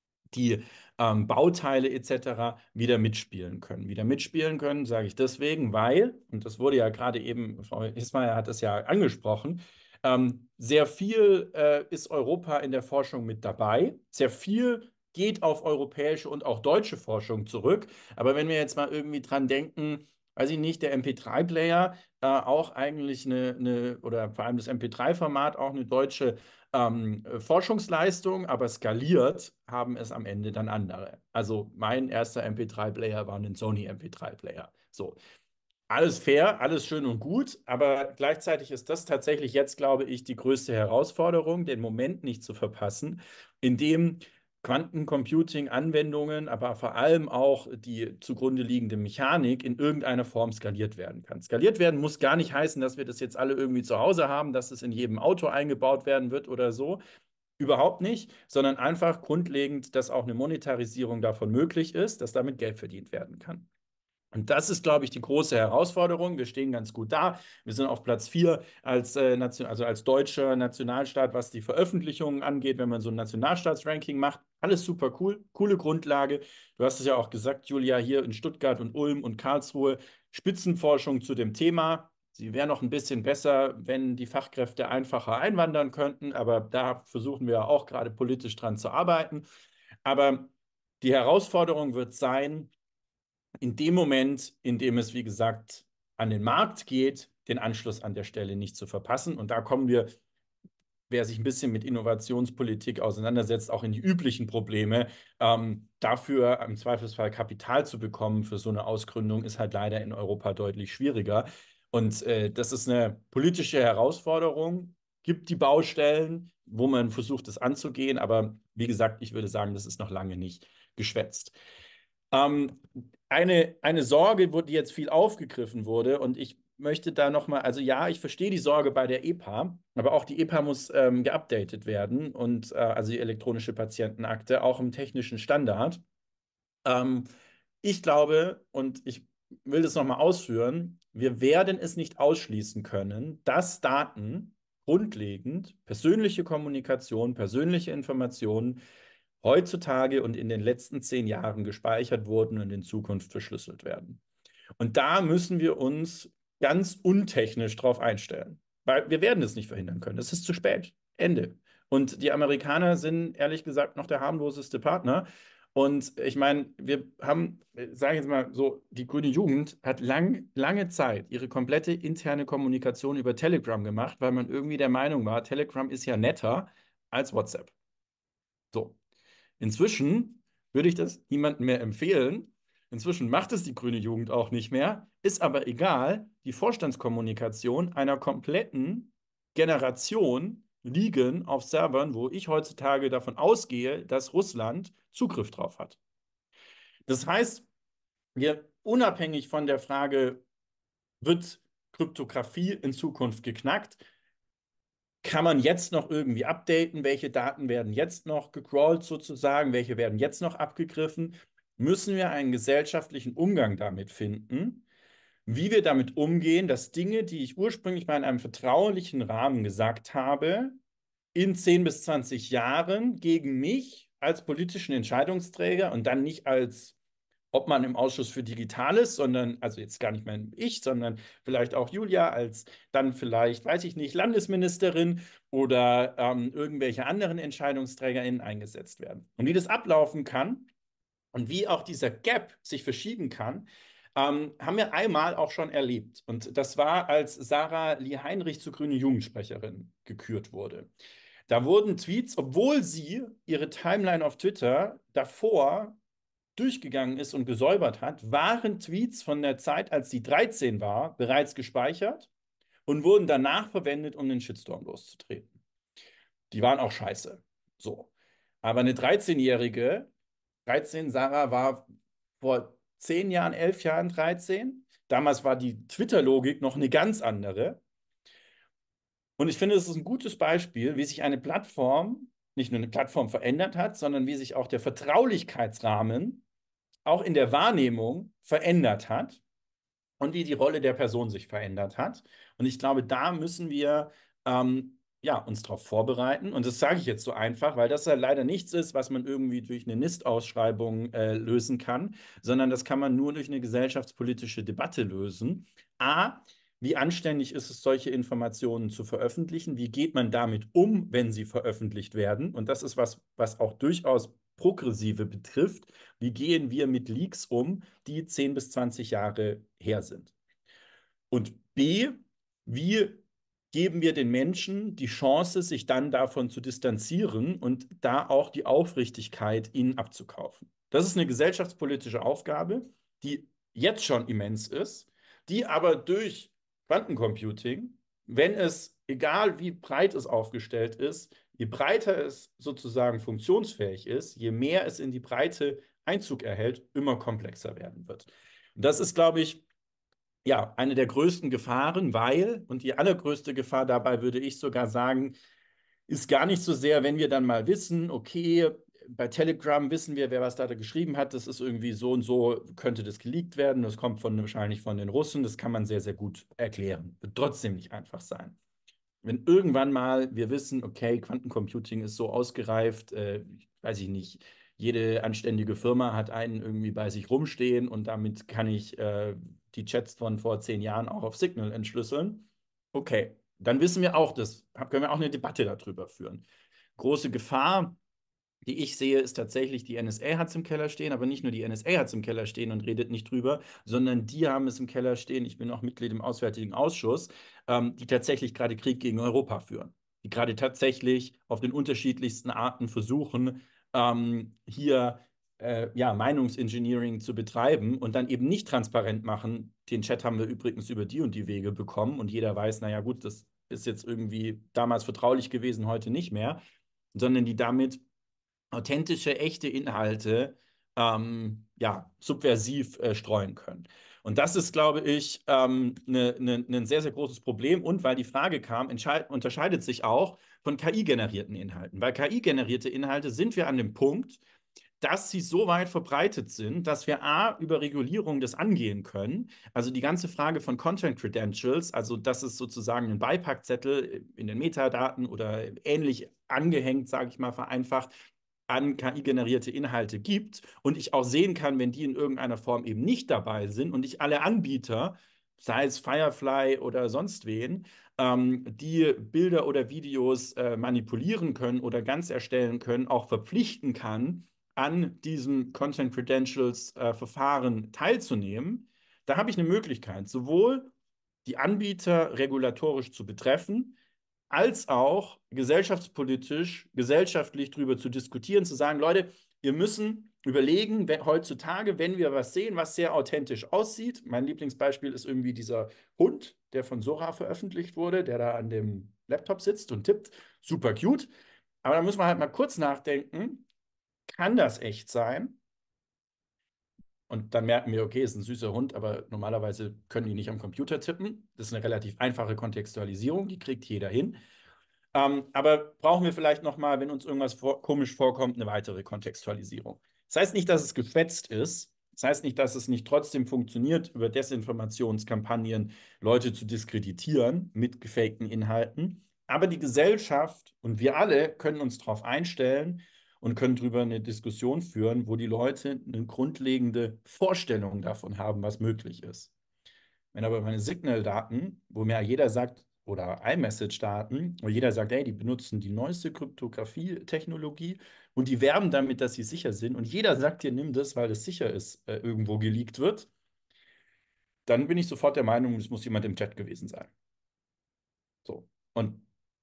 Speaker 4: die ähm, Bauteile et cetera wieder mitspielen können. Wieder mitspielen können, sage ich deswegen, weil, und das wurde ja gerade eben, Frau Ismail hat es ja angesprochen, Ähm, sehr viel äh, ist Europa in der Forschung mit dabei. Sehr viel geht auf europäische und auch deutsche Forschung zurück. Aber wenn wir jetzt mal irgendwie dran denken, weiß ich nicht, der M P drei Player äh, auch eigentlich eine, eine, oder vor allem das M P drei Format auch eine deutsche ähm, Forschungsleistung, aber skaliert haben es am Ende dann andere. Also mein erster M P drei Player war ein Sony M P drei Player. So. Alles fair, alles schön und gut, aber gleichzeitig ist das tatsächlich jetzt, glaube ich, die größte Herausforderung, den Moment nicht zu verpassen, in dem Quantencomputing-Anwendungen, aber vor allem auch die zugrunde liegende Mechanik in irgendeiner Form skaliert werden kann. Skaliert werden muss gar nicht heißen, dass wir das jetzt alle irgendwie zu Hause haben, dass es in jedem Auto eingebaut werden wird oder so. Überhaupt nicht, sondern einfach grundlegend, dass auch eine Monetarisierung davon möglich ist, dass damit Geld verdient werden kann. Und das ist, glaube ich, die große Herausforderung. Wir stehen ganz gut da. Wir sind auf Platz vier als, äh, Nation, also als deutscher Nationalstaat, was die Veröffentlichungen angeht, wenn man so ein Nationalstaatsranking macht. Alles super cool, coole Grundlage. Du hast es ja auch gesagt, Julia, hier in Stuttgart und Ulm und Karlsruhe, Spitzenforschung zu dem Thema. Sie wäre noch ein bisschen besser, wenn die Fachkräfte einfacher einwandern könnten, aber da versuchen wir auch gerade politisch dran zu arbeiten. Aber die Herausforderung wird sein, in dem Moment, in dem es, wie gesagt, an den Markt geht, den Anschluss an der Stelle nicht zu verpassen. Und da kommen wir, wer sich ein bisschen mit Innovationspolitik auseinandersetzt, auch in die üblichen Probleme. Ähm, dafür im Zweifelsfall Kapital zu bekommen für so eine Ausgründung ist halt leider in Europa deutlich schwieriger. Und äh, das ist eine politische Herausforderung. Gibt die Baustellen, wo man versucht, es anzugehen. Aber wie gesagt, ich würde sagen, das ist noch lange nicht geschwätzt. Ähm, eine, eine Sorge, die jetzt viel aufgegriffen wurde, und ich möchte da nochmal, also ja, ich verstehe die Sorge bei der E P A, aber auch die E P A muss ähm, geupdatet werden und äh, also die elektronische Patientenakte, auch im technischen Standard. Ähm, ich glaube, und ich will das nochmal ausführen, wir werden es nicht ausschließen können, dass Daten grundlegend, persönliche Kommunikation, persönliche Informationen heutzutage und in den letzten zehn Jahren gespeichert wurden und in Zukunft verschlüsselt werden. Und da müssen wir uns ganz untechnisch drauf einstellen, weil wir werden es nicht verhindern können. Es ist zu spät. Ende. Und die Amerikaner sind ehrlich gesagt noch der harmloseste Partner. Und ich meine, wir haben, sage ich jetzt mal so, die grüne Jugend hat lang, lange Zeit ihre komplette interne Kommunikation über Telegram gemacht, weil man irgendwie der Meinung war, Telegram ist ja netter als WhatsApp. So. Inzwischen würde ich das niemandem mehr empfehlen. Inzwischen macht es die grüne Jugend auch nicht mehr, ist aber egal. Die Vorstandskommunikation einer kompletten Generation liegen auf Servern, wo ich heutzutage davon ausgehe, dass Russland Zugriff drauf hat. Das heißt, wir unabhängig von der Frage, wird Kryptographie in Zukunft geknackt, kann man jetzt noch irgendwie updaten, welche Daten werden jetzt noch gecrawlt sozusagen, welche werden jetzt noch abgegriffen, müssen wir einen gesellschaftlichen Umgang damit finden, wie wir damit umgehen, dass Dinge, die ich ursprünglich mal in einem vertraulichen Rahmen gesagt habe, in zehn bis zwanzig Jahren gegen mich als politischen Entscheidungsträger und dann nicht als ob man im Ausschuss für Digitales, sondern, also jetzt gar nicht mehr ich, sondern vielleicht auch Julia als dann vielleicht, weiß ich nicht, Landesministerin oder ähm, irgendwelche anderen EntscheidungsträgerInnen eingesetzt werden. Und wie das ablaufen kann und wie auch dieser Gap sich verschieben kann, ähm, haben wir einmal auch schon erlebt. Und das war, als Sarah Lie-Heinrich zur grünen Jugendsprecherin gekürt wurde. Da wurden Tweets, obwohl sie ihre Timeline auf Twitter davor durchgegangen ist und gesäubert hat, waren Tweets von der Zeit, als sie dreizehn war, bereits gespeichert und wurden danach verwendet, um den Shitstorm loszutreten. Die waren auch scheiße. So. Aber eine dreizehnjährige, dreizehn, Sarah war vor zehn Jahren, elf Jahren dreizehn. Damals war die Twitter-Logik noch eine ganz andere. Und ich finde, das ist ein gutes Beispiel, wie sich eine Plattform, nicht nur eine Plattform verändert hat, sondern wie sich auch der Vertraulichkeitsrahmen auch in der Wahrnehmung verändert hat und wie die Rolle der Person sich verändert hat. Und ich glaube, da müssen wir ähm, ja, uns darauf vorbereiten. Und das sage ich jetzt so einfach, weil das ja leider nichts ist, was man irgendwie durch eine N I S-Ausschreibung äh, lösen kann, sondern das kann man nur durch eine gesellschaftspolitische Debatte lösen. A, Wie anständig ist es, solche Informationen zu veröffentlichen? Wie geht man damit um, wenn sie veröffentlicht werden? Und das ist was, was auch durchaus Progressive betrifft. Wie gehen wir mit Leaks um, die zehn bis zwanzig Jahre her sind? Und B, wie geben wir den Menschen die Chance, sich dann davon zu distanzieren und da auch die Aufrichtigkeit ihnen abzukaufen? Das ist eine gesellschaftspolitische Aufgabe, die jetzt schon immens ist, die aber durch Quantencomputing, wenn es, egal wie breit es aufgestellt ist, je breiter es sozusagen funktionsfähig ist, je mehr es in die Breite Einzug erhält, immer komplexer werden wird. Und das ist, glaube ich, ja, eine der größten Gefahren, weil, und die allergrößte Gefahr dabei würde ich sogar sagen, ist gar nicht so sehr, wenn wir dann mal wissen, okay, bei Telegram wissen wir, wer was da geschrieben hat, das ist irgendwie so und so, könnte das geleakt werden, das kommt von, wahrscheinlich von den Russen, das kann man sehr, sehr gut erklären. Wird trotzdem nicht einfach sein. Wenn irgendwann mal wir wissen, okay, Quantencomputing ist so ausgereift, äh, weiß ich nicht, jede anständige Firma hat einen irgendwie bei sich rumstehen und damit kann ich äh, die Chats von vor zehn Jahren auch auf Signal entschlüsseln. Okay, dann wissen wir auch, das können wir auch eine Debatte darüber führen. Große Gefahr, die ich sehe, ist tatsächlich, die N S A hat es im Keller stehen, aber nicht nur die N S A hat es im Keller stehen und redet nicht drüber, sondern die haben es im Keller stehen. Ich bin auch Mitglied im Auswärtigen Ausschuss, ähm, die tatsächlich gerade Krieg gegen Europa führen, die gerade tatsächlich auf den unterschiedlichsten Arten versuchen, ähm, hier äh, ja, Meinungsengineering zu betreiben und dann eben nicht transparent machen. Den Chat haben wir übrigens über die und die Wege bekommen und jeder weiß, naja gut, das ist jetzt irgendwie damals vertraulich gewesen, heute nicht mehr, sondern die damit authentische, echte Inhalte ähm, ja, subversiv äh, streuen können. Und das ist, glaube ich, ähm, ne, ne, ein sehr, sehr großes Problem. Und weil die Frage kam, unterscheidet sich auch von K I-generierten Inhalten. Bei K I-generierte Inhalte sind wir an dem Punkt, dass sie so weit verbreitet sind, dass wir A, über Regulierung das angehen können. Also die ganze Frage von Content Credentials, also dass es sozusagen einen Beipackzettel in den Metadaten oder ähnlich angehängt, sage ich mal vereinfacht, an K I-generierte Inhalte gibt und ich auch sehen kann, wenn die in irgendeiner Form eben nicht dabei sind und ich alle Anbieter, sei es Firefly oder sonst wen, ähm, die Bilder oder Videos äh, manipulieren können oder ganz erstellen können, auch verpflichten kann, an diesem Content Credentials äh, Verfahren teilzunehmen, da habe ich eine Möglichkeit, sowohl die Anbieter regulatorisch zu betreffen, als auch gesellschaftspolitisch, gesellschaftlich darüber zu diskutieren, zu sagen, Leute, wir müssen überlegen, wenn, heutzutage, wenn wir was sehen, was sehr authentisch aussieht. Mein Lieblingsbeispiel ist irgendwie dieser Hund, der von Sora veröffentlicht wurde, der da an dem Laptop sitzt und tippt. Super cute. Aber da muss man halt mal kurz nachdenken, kann das echt sein? Und dann merken wir, okay, ist ein süßer Hund, aber normalerweise können die nicht am Computer tippen. Das ist eine relativ einfache Kontextualisierung, die kriegt jeder hin. Ähm, aber brauchen wir vielleicht nochmal, wenn uns irgendwas vor komisch vorkommt, eine weitere Kontextualisierung. Das heißt nicht, dass es geschwätzt ist. Das heißt nicht, dass es nicht trotzdem funktioniert, über Desinformationskampagnen Leute zu diskreditieren mit gefakten Inhalten. Aber die Gesellschaft und wir alle können uns darauf einstellen und können darüber eine Diskussion führen, wo die Leute eine grundlegende Vorstellung davon haben, was möglich ist. Wenn aber meine Signal-Daten, wo mir jeder sagt, oder iMessage-Daten, wo jeder sagt, hey, die benutzen die neueste Kryptographie-Technologie und die werben damit, dass sie sicher sind und jeder sagt dir, nimm das, weil es sicher ist, äh, irgendwo geleakt wird, dann bin ich sofort der Meinung, es muss jemand im Chat gewesen sein. So. Und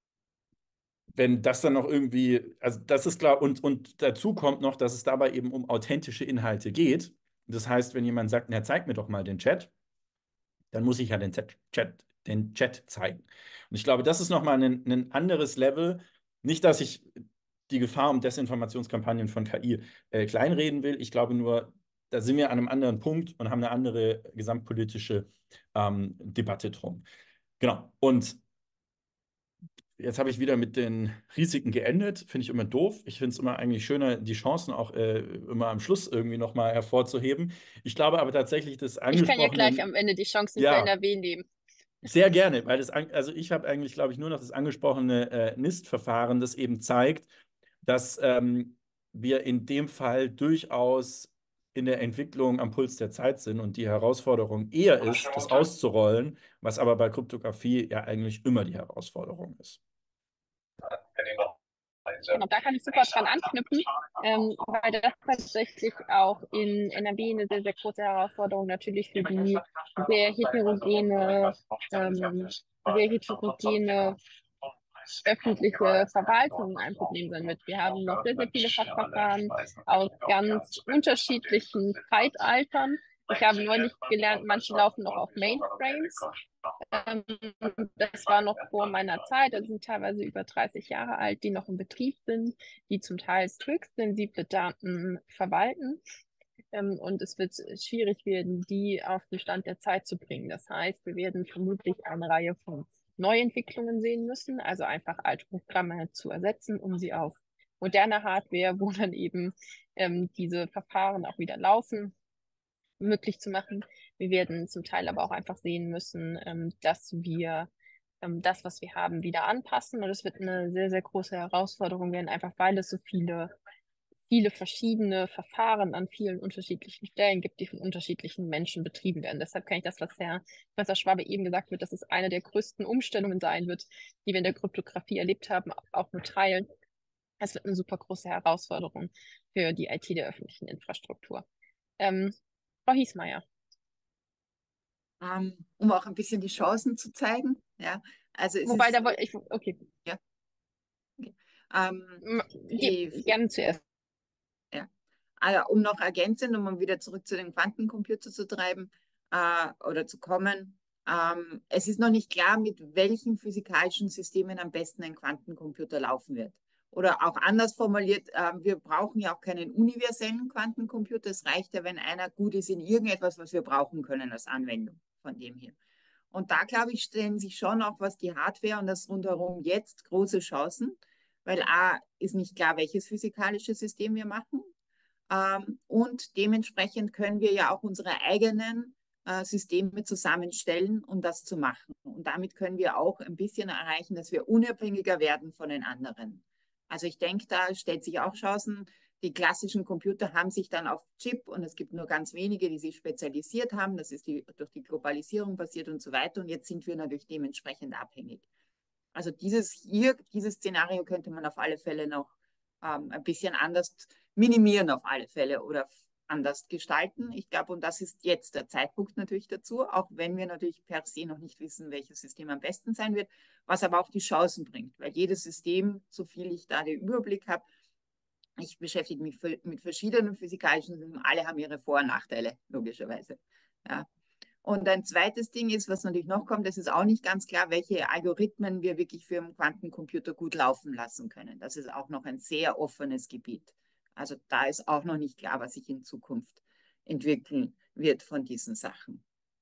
Speaker 4: wenn das dann noch irgendwie, also das ist klar, und, und dazu kommt noch, dass es dabei eben um authentische Inhalte geht. Das heißt, wenn jemand sagt, na, zeig mir doch mal den Chat, dann muss ich ja den Chat, den Chat zeigen. Und ich glaube, das ist nochmal ein, ein anderes Level. Nicht, dass ich die Gefahr um Desinformationskampagnen von K I äh, kleinreden will. Ich glaube nur, da sind wir an einem anderen Punkt und haben eine andere gesamtpolitische ähm, Debatte drum. Genau. Und jetzt habe ich wieder mit den Risiken geendet. Finde ich immer doof. Ich finde es immer eigentlich schöner, die Chancen auch äh, immer am Schluss irgendwie nochmal hervorzuheben. Ich glaube aber tatsächlich, das
Speaker 1: Ich kann ja gleich
Speaker 4: angesprochene,
Speaker 1: am Ende die Chancen für
Speaker 4: ja,
Speaker 1: N R W nehmen.
Speaker 4: sehr gerne, weil das, also ich habe eigentlich, glaube ich, nur noch das angesprochene äh, N I S T-Verfahren, das eben zeigt, dass ähm, wir in dem Fall durchaus in der Entwicklung am Puls der Zeit sind und die Herausforderung eher ist, das auszurollen, was aber bei Kryptographie ja eigentlich immer die Herausforderung ist.
Speaker 1: Genau, da kann ich super dran anknüpfen, ähm, weil das tatsächlich auch in N R W eine sehr, sehr große Herausforderung natürlich für die sehr heterogene, ähm, sehr heterogene öffentliche Verwaltung ein Problem sein wird. Wir haben noch sehr, sehr viele Fachverfahren aus ganz unterschiedlichen Zeitaltern. Ich habe neulich gelernt, manche laufen noch auf Mainframes. Ähm, das war noch vor meiner Zeit, also sind teilweise über dreißig Jahre alt, die noch im Betrieb sind, die zum Teil höchst sensible Daten verwalten. Ähm, und es wird schwierig werden, die auf den Stand der Zeit zu bringen. Das heißt, wir werden vermutlich eine Reihe von Neuentwicklungen sehen müssen, also einfach alte Programme zu ersetzen, um sie auf moderne Hardware, wo dann eben ähm, diese Verfahren auch wieder laufen, möglich zu machen. Wir werden zum Teil aber auch einfach sehen müssen, ähm, dass wir ähm, das, was wir haben, wieder anpassen. Und es wird eine sehr, sehr große Herausforderung werden, einfach weil es so viele, viele verschiedene Verfahren an vielen unterschiedlichen Stellen gibt, die von unterschiedlichen Menschen betrieben werden. Deshalb kann ich das, was Herr Professor Schwabe eben gesagt wird, dass es eine der größten Umstellungen sein wird, die wir in der Kryptographie erlebt haben, auch nur teilen. Es wird eine super große Herausforderung für die I T der öffentlichen Infrastruktur. Ähm, Frau Hiesmeier.
Speaker 2: Ähm, um auch ein bisschen die Chancen zu zeigen. Ja, also es
Speaker 1: Wobei,
Speaker 2: ist,
Speaker 1: da wollte ich, okay,
Speaker 2: ja, okay. Ähm,
Speaker 1: M-
Speaker 2: die,
Speaker 1: ge- gerne zuerst.
Speaker 2: ja. Also, um noch ergänzend, um wieder zurück zu den Quantencomputer zu treiben äh, oder zu kommen, ähm, es ist noch nicht klar, mit welchen physikalischen Systemen am besten ein Quantencomputer laufen wird. Oder auch anders formuliert, äh, wir brauchen ja auch keinen universellen Quantencomputer. Es reicht ja, wenn einer gut ist in irgendetwas, was wir brauchen können als Anwendung von dem hier. Und da, glaube ich, stellen sich schon auch, was die Hardware und das rundherum jetzt große Chancen, weil A, ist nicht klar, welches physikalische System wir machen. Ähm, und dementsprechend können wir ja auch unsere eigenen äh, Systeme zusammenstellen, um das zu machen. Und damit können wir auch ein bisschen erreichen, dass wir unabhängiger werden von den anderen. Also ich denke, da stellt sich auch Chancen. Die klassischen Computer haben sich dann auf Chip und es gibt nur ganz wenige, die sich spezialisiert haben. Das ist die, durch die Globalisierung passiert und so weiter. Und jetzt sind wir natürlich dementsprechend abhängig. Also dieses hier, dieses Szenario könnte man auf alle Fälle noch ähm, ein bisschen anders minimieren, auf alle Fälle oder anders gestalten. Ich glaube, und das ist jetzt der Zeitpunkt natürlich dazu, auch wenn wir natürlich per se noch nicht wissen, welches System am besten sein wird, was aber auch die Chancen bringt, weil jedes System, so viel ich da den Überblick habe, ich beschäftige mich mit verschiedenen physikalischen Systemen, alle haben ihre Vor- und Nachteile, logischerweise. Ja. Und ein zweites Ding ist, was natürlich noch kommt, es ist auch nicht ganz klar, welche Algorithmen wir wirklich für einen Quantencomputer gut laufen lassen können. Das ist auch noch ein sehr offenes Gebiet. Also da ist auch noch nicht klar, was sich in Zukunft entwickeln wird von diesen Sachen.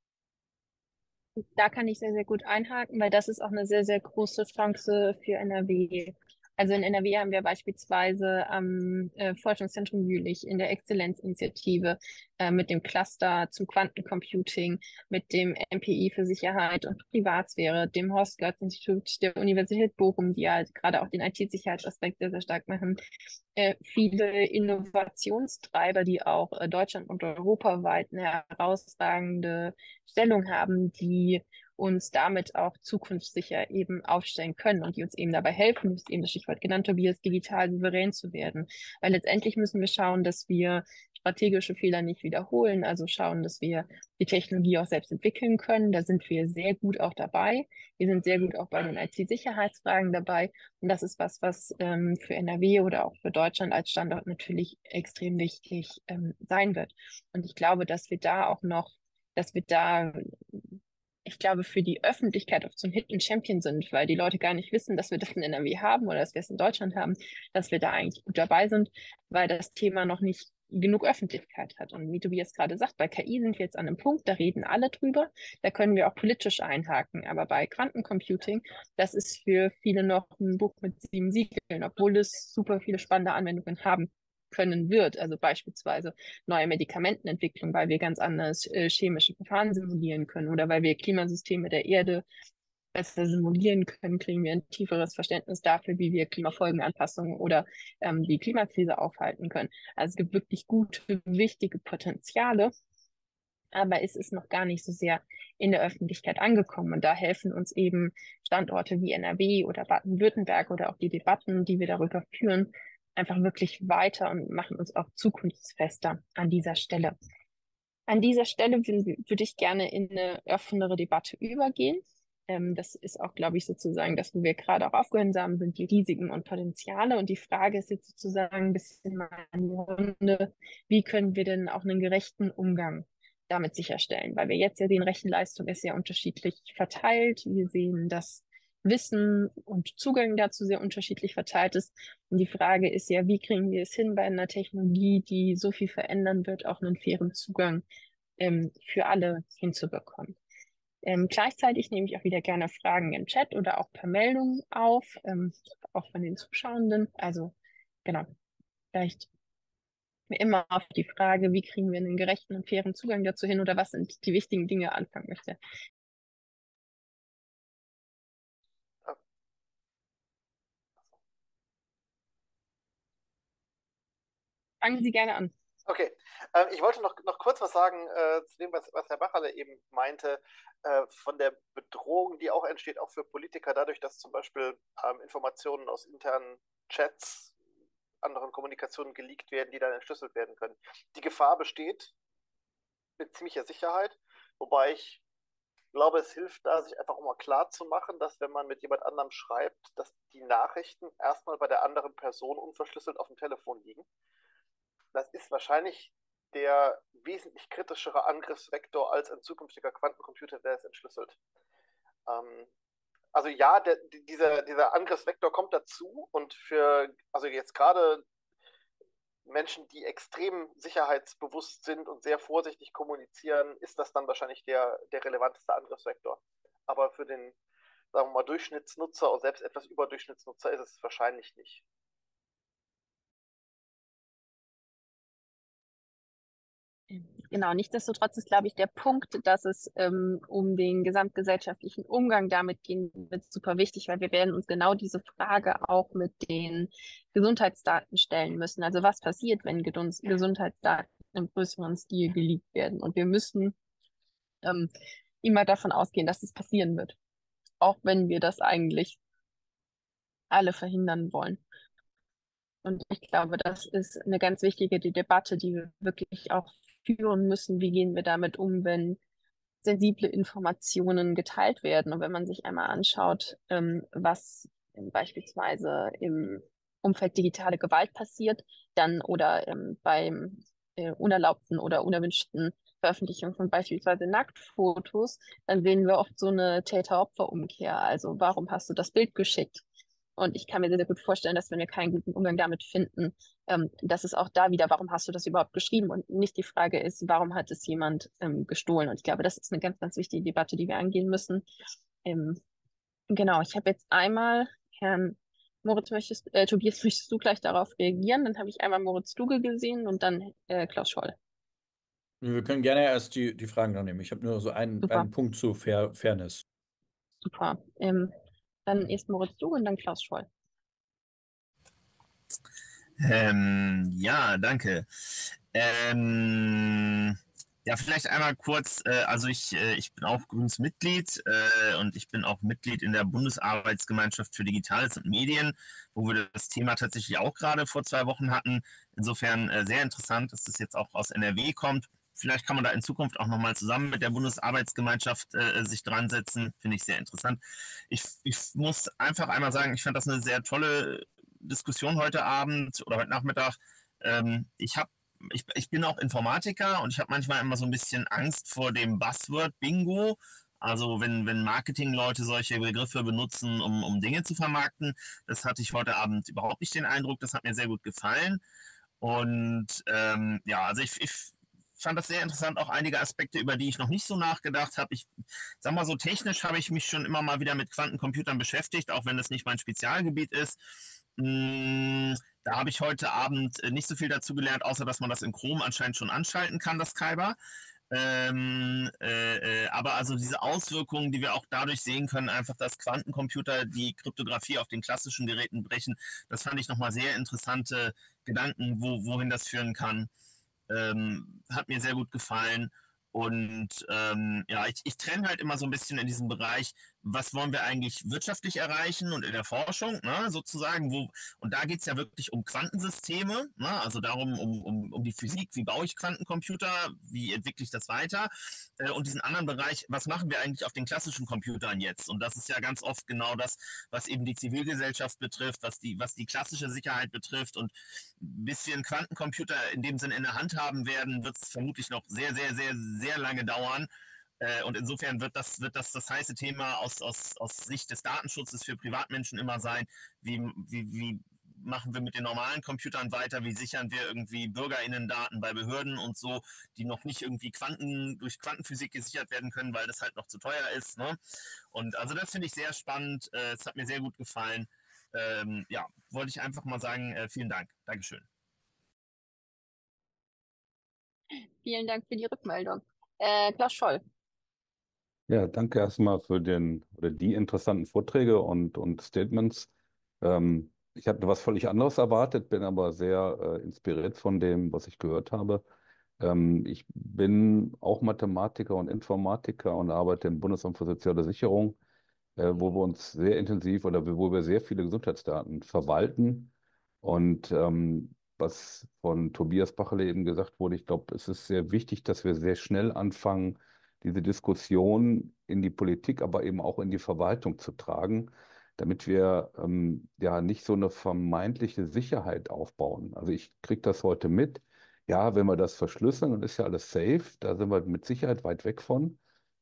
Speaker 1: Da kann ich sehr, sehr gut einhaken, weil das ist auch eine sehr, sehr große Chance für N R W. Also in N R W haben wir beispielsweise am äh, Forschungszentrum Jülich in der Exzellenzinitiative äh, mit dem Cluster zum Quantencomputing, mit dem M P I für Sicherheit und Privatsphäre, dem Horst-Götz-Institut der Universität Bochum, die ja gerade auch den I T-Sicherheitsaspekt sehr, sehr stark machen, äh, viele Innovationstreiber, die auch äh, Deutschland und europaweit eine herausragende Stellung haben, die uns damit auch zukunftssicher eben aufstellen können und die uns eben dabei helfen, das ist eben das Stichwort genannt, Tobias, digital souverän zu werden. Weil letztendlich müssen wir schauen, dass wir strategische Fehler nicht wiederholen, also schauen, dass wir die Technologie auch selbst entwickeln können. Da sind wir sehr gut auch dabei. Wir sind sehr gut auch bei den I T-Sicherheitsfragen dabei. Und das ist was, was ähm, für N R W oder auch für Deutschland als Standort natürlich extrem wichtig ähm, sein wird. Und ich glaube, dass wir da auch noch, dass wir da ich glaube, für die Öffentlichkeit oft so ein Hidden Champion sind, weil die Leute gar nicht wissen, dass wir das in N R W haben oder dass wir es in Deutschland haben, dass wir da eigentlich gut dabei sind, weil das Thema noch nicht genug Öffentlichkeit hat. Und wie Tobias gerade sagt, bei K I sind wir jetzt an einem Punkt, da reden alle drüber, da können wir auch politisch einhaken. Aber bei Quantencomputing, das ist für viele noch ein Buch mit sieben Siegeln, obwohl es super viele spannende Anwendungen haben können wird, also beispielsweise neue Medikamentenentwicklung, weil wir ganz anders äh, chemische Verfahren simulieren können oder weil wir Klimasysteme der Erde besser simulieren können, kriegen wir ein tieferes Verständnis dafür, wie wir Klimafolgenanpassungen oder ähm, die Klimakrise aufhalten können. Also es gibt wirklich gute, wichtige Potenziale, aber es ist noch gar nicht so sehr in der Öffentlichkeit angekommen. Und da helfen uns eben Standorte wie N R W oder Baden-Württemberg oder auch die Debatten, die wir darüber führen, einfach wirklich weiter und machen uns auch zukunftsfester an dieser Stelle. An dieser Stelle würde ich gerne in eine offenere Debatte übergehen. Ähm, das ist auch, glaube ich, sozusagen das, wo wir gerade auch aufgehört haben, sind die Risiken und Potenziale. Und die Frage ist jetzt sozusagen ein bisschen mal in die Runde, wie können wir denn auch einen gerechten Umgang damit sicherstellen? Weil wir jetzt ja sehen, Rechenleistung ist sehr unterschiedlich verteilt. Wir sehen, dass Wissen und Zugang dazu sehr unterschiedlich verteilt ist. Und die Frage ist ja, wie kriegen wir es hin, bei einer Technologie, die so viel verändern wird, auch einen fairen Zugang ähm, für alle hinzubekommen. Ähm, gleichzeitig nehme ich auch wieder gerne Fragen im Chat oder auch per Meldung auf, ähm, auch von den Zuschauenden. Also genau, vielleicht immer auf die Frage, wie kriegen wir einen gerechten und fairen Zugang dazu hin oder was sind die wichtigen Dinge anfangen möchte. Fangen Sie gerne an.
Speaker 3: Okay, ähm, ich wollte noch, noch kurz was sagen äh, zu dem, was, was Herr Bacherle eben meinte, äh, von der Bedrohung, die auch entsteht, auch für Politiker, dadurch, dass zum Beispiel ähm, Informationen aus internen Chats, anderen Kommunikationen geleakt werden, die dann entschlüsselt werden können. Die Gefahr besteht mit ziemlicher Sicherheit, wobei ich glaube, es hilft da, sich einfach auch mal klar zu machen, dass wenn man mit jemand anderem schreibt, dass die Nachrichten erstmal bei der anderen Person unverschlüsselt auf dem Telefon liegen. Das ist wahrscheinlich der wesentlich kritischere Angriffsvektor als ein zukünftiger Quantencomputer, der es entschlüsselt. Ähm, also ja, der, dieser, dieser Angriffsvektor kommt dazu und für, also jetzt gerade Menschen, die extrem sicherheitsbewusst sind und sehr vorsichtig kommunizieren, ist das dann wahrscheinlich der, der relevanteste Angriffsvektor. Aber für den, sagen wir mal, Durchschnittsnutzer und selbst etwas Überdurchschnittsnutzer ist es wahrscheinlich nicht.
Speaker 1: Genau, nichtsdestotrotz ist, glaube ich, der Punkt, dass es ähm, um den gesamtgesellschaftlichen Umgang damit gehen wird, super wichtig, weil wir werden uns genau diese Frage auch mit den Gesundheitsdaten stellen müssen. Also was passiert, wenn Gesundheitsdaten im größeren Stil geleakt werden? Und wir müssen ähm, immer davon ausgehen, dass es passieren wird, auch wenn wir das eigentlich alle verhindern wollen. Und ich glaube, das ist eine ganz wichtige Debatte, die wir wirklich auch führen müssen. Wie gehen wir damit um, wenn sensible Informationen geteilt werden? Und wenn man sich einmal anschaut, ähm, was beispielsweise im Umfeld digitale Gewalt passiert, dann oder ähm, beim äh, unerlaubten oder unerwünschten Veröffentlichung von beispielsweise Nacktfotos, dann sehen wir oft so eine Täter-Opfer-Umkehr. Also warum hast du das Bild geschickt? Und ich kann mir sehr, sehr gut vorstellen, dass wenn wir keinen guten Umgang damit finden, ähm, dass es auch da wieder, warum hast du das überhaupt geschrieben? Und nicht die Frage ist, warum hat es jemand ähm, gestohlen? Und ich glaube, das ist eine ganz, ganz wichtige Debatte, die wir angehen müssen. Ähm, genau, ich habe jetzt einmal Herrn Moritz, möchtest, äh, Tobias, möchtest du gleich darauf reagieren? Dann habe ich einmal Moritz Duge gesehen und dann äh, Klaus Scholl.
Speaker 4: Wir können gerne erst die, die Fragen noch nehmen. Ich habe nur so einen,
Speaker 1: Super.
Speaker 4: einen Punkt zu Fair, Fairness.
Speaker 1: Super. Ähm, dann erst Moritz Duge und dann Klaus Scholl.
Speaker 5: Ähm, ja, danke. Ähm, ja, vielleicht einmal kurz, äh, also ich, äh, ich bin auch Grüns-Mitglied äh, und ich bin auch Mitglied in der Bundesarbeitsgemeinschaft für Digitales und Medien, wo wir das Thema tatsächlich auch gerade vor zwei Wochen hatten. Insofern äh, sehr interessant, dass das jetzt auch aus N R W kommt. Vielleicht kann man da in Zukunft auch nochmal zusammen mit der Bundesarbeitsgemeinschaft äh, sich dran setzen. Finde ich sehr interessant. Ich, ich muss einfach einmal sagen, ich fand das eine sehr tolle Diskussion heute Abend oder heute Nachmittag. Ähm, ich habe ich, ich bin auch Informatiker und ich habe manchmal immer so ein bisschen Angst vor dem Buzzword Bingo. Also wenn, wenn Marketingleute solche Begriffe benutzen, um, um Dinge zu vermarkten. Das hatte ich heute Abend überhaupt nicht den Eindruck. Das hat mir sehr gut gefallen. Und ähm, ja, also ich, ich fand das sehr interessant, auch einige Aspekte, über die ich noch nicht so nachgedacht habe. Ich sag mal so, technisch habe ich mich schon immer mal wieder mit Quantencomputern beschäftigt, auch wenn das nicht mein Spezialgebiet ist. Da habe ich heute Abend nicht so viel dazu gelernt, außer dass man das in Chrome anscheinend schon anschalten kann, das Treiber. Ähm, äh, äh, aber also diese Auswirkungen, die wir auch dadurch sehen können, einfach, dass Quantencomputer die Kryptographie auf den klassischen Geräten brechen, das fand ich nochmal sehr interessante Gedanken, wo, wohin das führen kann. Ähm, hat mir sehr gut gefallen. Und ähm, ja, ich, ich trenne halt immer so ein bisschen in diesem Bereich, was wollen wir eigentlich wirtschaftlich erreichen und in der Forschung, ne, sozusagen, wo, und da geht es ja wirklich um Quantensysteme, ne, also darum, um, um, um die Physik, wie baue ich Quantencomputer, wie entwickle ich das weiter, äh, und diesen anderen Bereich, was machen wir eigentlich auf den klassischen Computern jetzt? Und das ist ja ganz oft genau das, was eben die Zivilgesellschaft betrifft, was die, was die klassische Sicherheit betrifft. Und bis wir einen Quantencomputer in dem Sinne in der Hand haben werden, wird es vermutlich noch sehr, sehr, sehr, sehr lange dauern. Äh, und insofern wird das, wird das das heiße Thema aus, aus, aus Sicht des Datenschutzes für Privatmenschen immer sein, wie, wie, wie machen wir mit den normalen Computern weiter, wie sichern wir irgendwie BürgerInnen-Daten bei Behörden und so, die noch nicht irgendwie Quanten, durch Quantenphysik gesichert werden können, weil das halt noch zu teuer ist. Ne? Und also das finde ich sehr spannend, äh, es hat mir sehr gut gefallen. Ähm, ja, wollte ich einfach mal sagen, äh, vielen Dank. Dankeschön.
Speaker 1: Vielen Dank für die Rückmeldung. Äh, Klaus Scholl.
Speaker 6: Ja, danke erstmal für den oder die interessanten Vorträge und, und Statements. Ähm, ich hatte was völlig anderes erwartet, bin aber sehr äh, inspiriert von dem, was ich gehört habe. Ähm, ich bin auch Mathematiker und Informatiker und arbeite im Bundesamt für Soziale Sicherung, äh, wo wir uns sehr intensiv oder wo wir sehr viele Gesundheitsdaten verwalten. Und ähm, was von Tobias Bachele eben gesagt wurde, ich glaube, es ist sehr wichtig, dass wir sehr schnell anfangen, diese Diskussion in die Politik, aber eben auch in die Verwaltung zu tragen, damit wir ähm, ja nicht so eine vermeintliche Sicherheit aufbauen. Also ich kriege das heute mit. Ja, wenn wir das verschlüsseln, dann ist ja alles safe. Da sind wir mit Sicherheit weit weg von.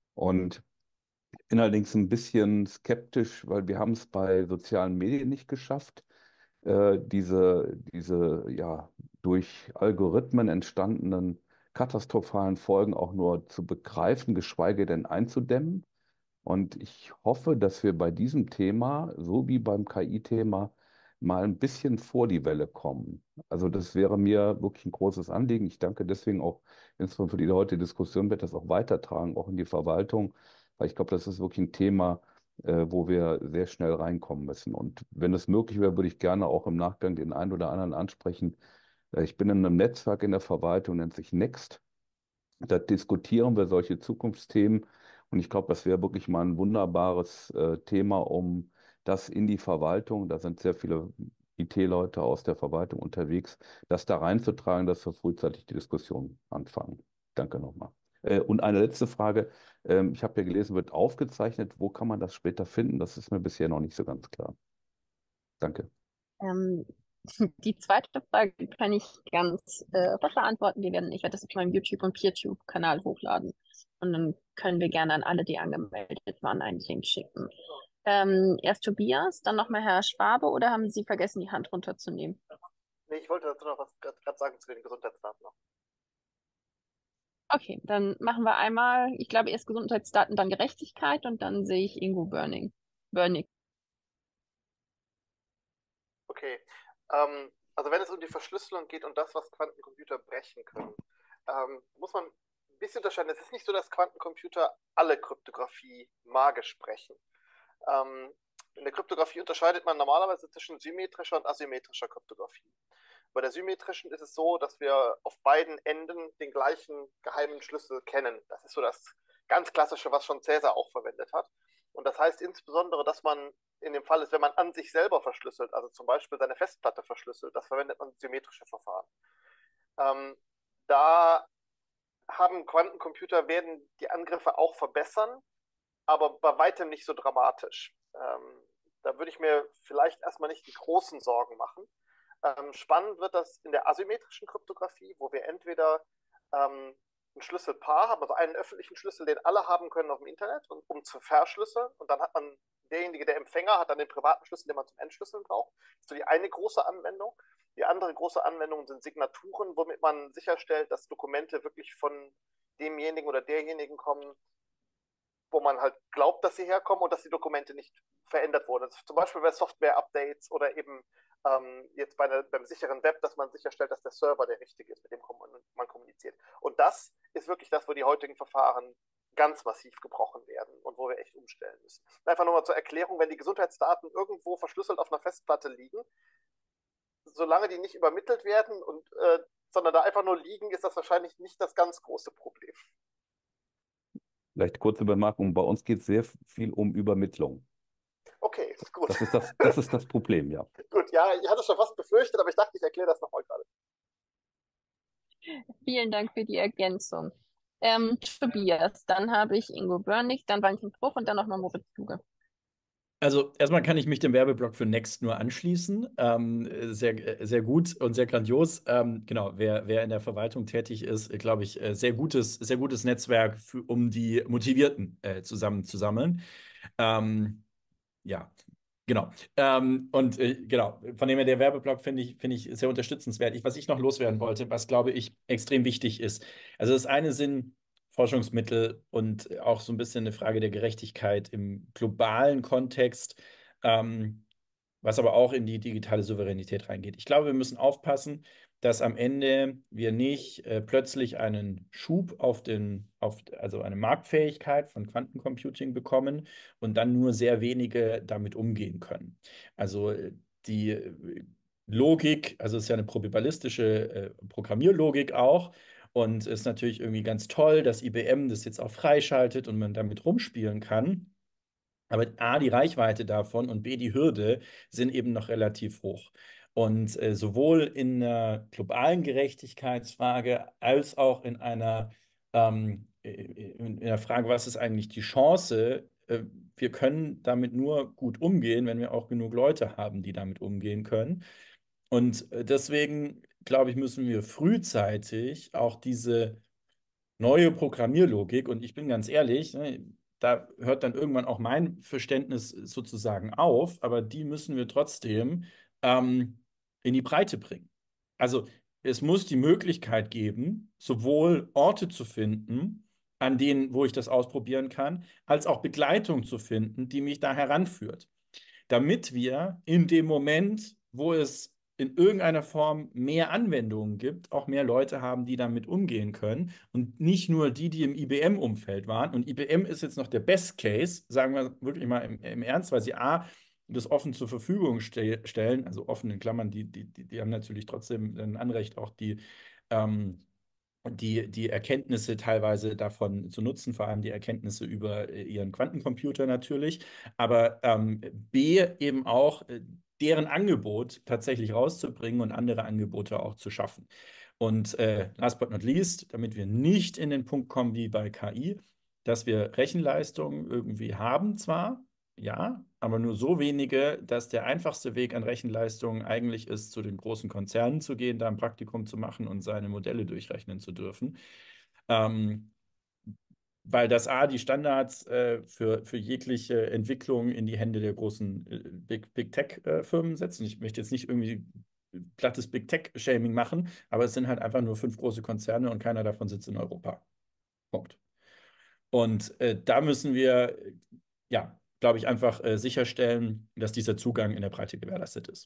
Speaker 6: Und bin allerdings ein bisschen skeptisch, weil wir haben es bei sozialen Medien nicht geschafft, äh, diese, diese ja, durch Algorithmen entstandenen katastrophalen Folgen auch nur zu begreifen, geschweige denn einzudämmen. Und ich hoffe, dass wir bei diesem Thema, so wie beim K I-Thema, mal ein bisschen vor die Welle kommen. Also das wäre mir wirklich ein großes Anliegen. Ich danke deswegen auch insbesondere für die heutige Diskussion, werde das auch weitertragen, auch in die Verwaltung, weil ich glaube, das ist wirklich ein Thema, äh, wo wir sehr schnell reinkommen müssen. Und wenn es möglich wäre, würde ich gerne auch im Nachgang den einen oder anderen ansprechen. Äh, Ich bin in einem Netzwerk in der Verwaltung, nennt sich Next. Da diskutieren wir solche Zukunftsthemen. Und ich glaube, das wäre wirklich mal ein wunderbares äh, Thema, um das in die Verwaltung, da sind sehr viele I T-Leute aus der Verwaltung unterwegs, das da reinzutragen, dass wir frühzeitig die Diskussion anfangen. Danke nochmal. Äh, und eine letzte Frage. Ähm, ich habe ja gelesen, wird aufgezeichnet. Wo kann man das später finden? Das ist mir bisher noch nicht so ganz klar. Danke.
Speaker 1: Ähm, die zweite Frage kann ich ganz äh, rasch beantworten. Wir werden, ich werde das auf meinem YouTube- und PeerTube-Kanal hochladen. Und dann können wir gerne an alle, die angemeldet waren, einen Link schicken. Ähm, erst Tobias, dann nochmal Herr Schwabe, oder haben Sie vergessen, die Hand runterzunehmen?
Speaker 3: Nee, ich wollte dazu noch was gerade sagen zu den Gesundheitsdaten noch.
Speaker 1: Okay, dann machen wir einmal, ich glaube, erst Gesundheitsdaten, dann Gerechtigkeit und dann sehe ich Ingo Börning. Börnig.
Speaker 3: Okay. Ähm, also wenn es um die Verschlüsselung geht und das, was Quantencomputer brechen können, ähm, muss man ein bisschen unterscheiden. Es ist nicht so, dass Quantencomputer alle Kryptographie magisch brechen. Ähm, in der Kryptographie unterscheidet man normalerweise zwischen symmetrischer und asymmetrischer Kryptographie. Bei der symmetrischen ist es so, dass wir auf beiden Enden den gleichen geheimen Schlüssel kennen. Das ist so das ganz Klassische, was schon Cäsar auch verwendet hat. Und das heißt insbesondere, dass man in dem Fall ist, wenn man an sich selber verschlüsselt, also zum Beispiel seine Festplatte verschlüsselt, das verwendet man symmetrische Verfahren. Ähm, da haben Quantencomputer, werden die Angriffe auch verbessern, aber bei weitem nicht so dramatisch. Ähm, da würde ich mir vielleicht erstmal nicht die großen Sorgen machen. Ähm, spannend wird das in der asymmetrischen Kryptographie, wo wir entweder ähm, ein Schlüsselpaar haben, also einen öffentlichen Schlüssel, den alle haben können auf dem Internet, um, um zu verschlüsseln. Und dann hat man derjenige, der Empfänger, hat dann den privaten Schlüssel, den man zum Entschlüsseln braucht. Das ist so die eine große Anwendung. Die andere große Anwendung sind Signaturen, womit man sicherstellt, dass Dokumente wirklich von demjenigen oder derjenigen kommen, wo man halt glaubt, dass sie herkommen und dass die Dokumente nicht verändert wurden. Das ist zum Beispiel bei Software-Updates oder eben ähm, jetzt bei einer, beim sicheren Web, dass man sicherstellt, dass der Server der richtige ist, mit dem man kommuniziert. Und das ist wirklich das, wo die heutigen Verfahren ganz massiv gebrochen werden und wo wir echt umstellen müssen. Einfach nochmal zur Erklärung, wenn die Gesundheitsdaten irgendwo verschlüsselt auf einer Festplatte liegen, solange die nicht übermittelt werden, und, äh, sondern da einfach nur liegen, ist das wahrscheinlich nicht das ganz große Problem.
Speaker 6: Vielleicht kurze Bemerkung, bei uns geht es sehr viel um Übermittlung.
Speaker 3: Okay, gut.
Speaker 6: Das ist das, das ist das Problem, ja.
Speaker 3: Gut, ja, ich hatte es schon fast befürchtet, aber ich dachte, ich erkläre das nochmal gerade.
Speaker 1: Vielen Dank für die Ergänzung. Ähm, Tobias, dann habe ich Ingo Börnig, dann Valentin Bruch und dann nochmal Moritz Kluge.
Speaker 4: Also erstmal kann ich mich dem Werbeblock für Next nur anschließen. Ähm, sehr, sehr gut und sehr grandios. Ähm, genau, wer, wer in der Verwaltung tätig ist, glaube ich, äh, sehr gutes, sehr gutes Netzwerk, für, um die Motivierten äh, zusammenzusammeln. Ähm, ja, genau. Ähm, und äh, genau, von dem her der Werbeblock finde ich, finde ich sehr unterstützenswert. Ich, was ich noch loswerden wollte, was glaube ich extrem wichtig ist. Also das eine sind Forschungsmittel und auch so ein bisschen eine Frage der Gerechtigkeit im globalen Kontext, ähm, was aber auch in die digitale Souveränität reingeht. Ich glaube, wir müssen aufpassen, dass am Ende wir nicht äh, plötzlich einen Schub auf den, auf, also eine Marktfähigkeit von Quantencomputing bekommen und dann nur sehr wenige damit umgehen können. Also äh, die äh, Logik, also es ist ja eine probabilistische äh, Programmierlogik auch. Und es ist natürlich irgendwie ganz toll, dass I B M das jetzt auch freischaltet und man damit rumspielen kann. Aber A, die Reichweite davon und B, die Hürde sind eben noch relativ hoch. Und äh, sowohl in einer globalen Gerechtigkeitsfrage als auch in einer, ähm, in, in der Frage, was ist eigentlich die Chance, äh, wir können damit nur gut umgehen, wenn wir auch genug Leute haben, die damit umgehen können. Und äh, deswegen, glaube ich, müssen wir frühzeitig auch diese neue Programmierlogik. Und ich bin ganz ehrlich, ne, da hört dann irgendwann auch mein Verständnis sozusagen auf, aber die müssen wir trotzdem ähm, in die Breite bringen. Also es muss die Möglichkeit geben, sowohl Orte zu finden, an denen, wo ich das ausprobieren kann, als auch Begleitung zu finden, die mich da heranführt, damit wir in dem Moment, wo es in irgendeiner Form mehr Anwendungen gibt, auch mehr Leute haben, die damit umgehen können und nicht nur die, die im I B M-Umfeld waren. Und I B M ist jetzt noch der Best Case, sagen wir wirklich mal im, im Ernst, weil sie A, das offen zur Verfügung ste stellen, also offen in Klammern, die, die, die, die haben natürlich trotzdem ein Anrecht, auch die ähm, die, die Erkenntnisse teilweise davon zu nutzen, vor allem die Erkenntnisse über äh, ihren Quantencomputer natürlich, aber ähm, B, eben auch äh, deren Angebot tatsächlich rauszubringen und andere Angebote auch zu schaffen. Und äh, last but not least, damit wir nicht in den Punkt kommen wie bei K I, dass wir Rechenleistung irgendwie haben zwar, ja, aber nur so wenige, dass der einfachste Weg an Rechenleistung eigentlich ist, zu den großen Konzernen zu gehen, da ein Praktikum zu machen und seine Modelle durchrechnen zu dürfen. Ähm, weil das A, die Standards äh, für, für jegliche Entwicklung in die Hände der großen äh, Big, Big Tech-Firmen äh, setzen. Ich möchte jetzt nicht irgendwie plattes Big Tech-Shaming machen, aber es sind halt einfach nur fünf große Konzerne und keiner davon sitzt in Europa. Punkt. Und äh, da müssen wir, ja, glaube ich, einfach äh, sicherstellen, dass dieser Zugang in der Breite gewährleistet ist.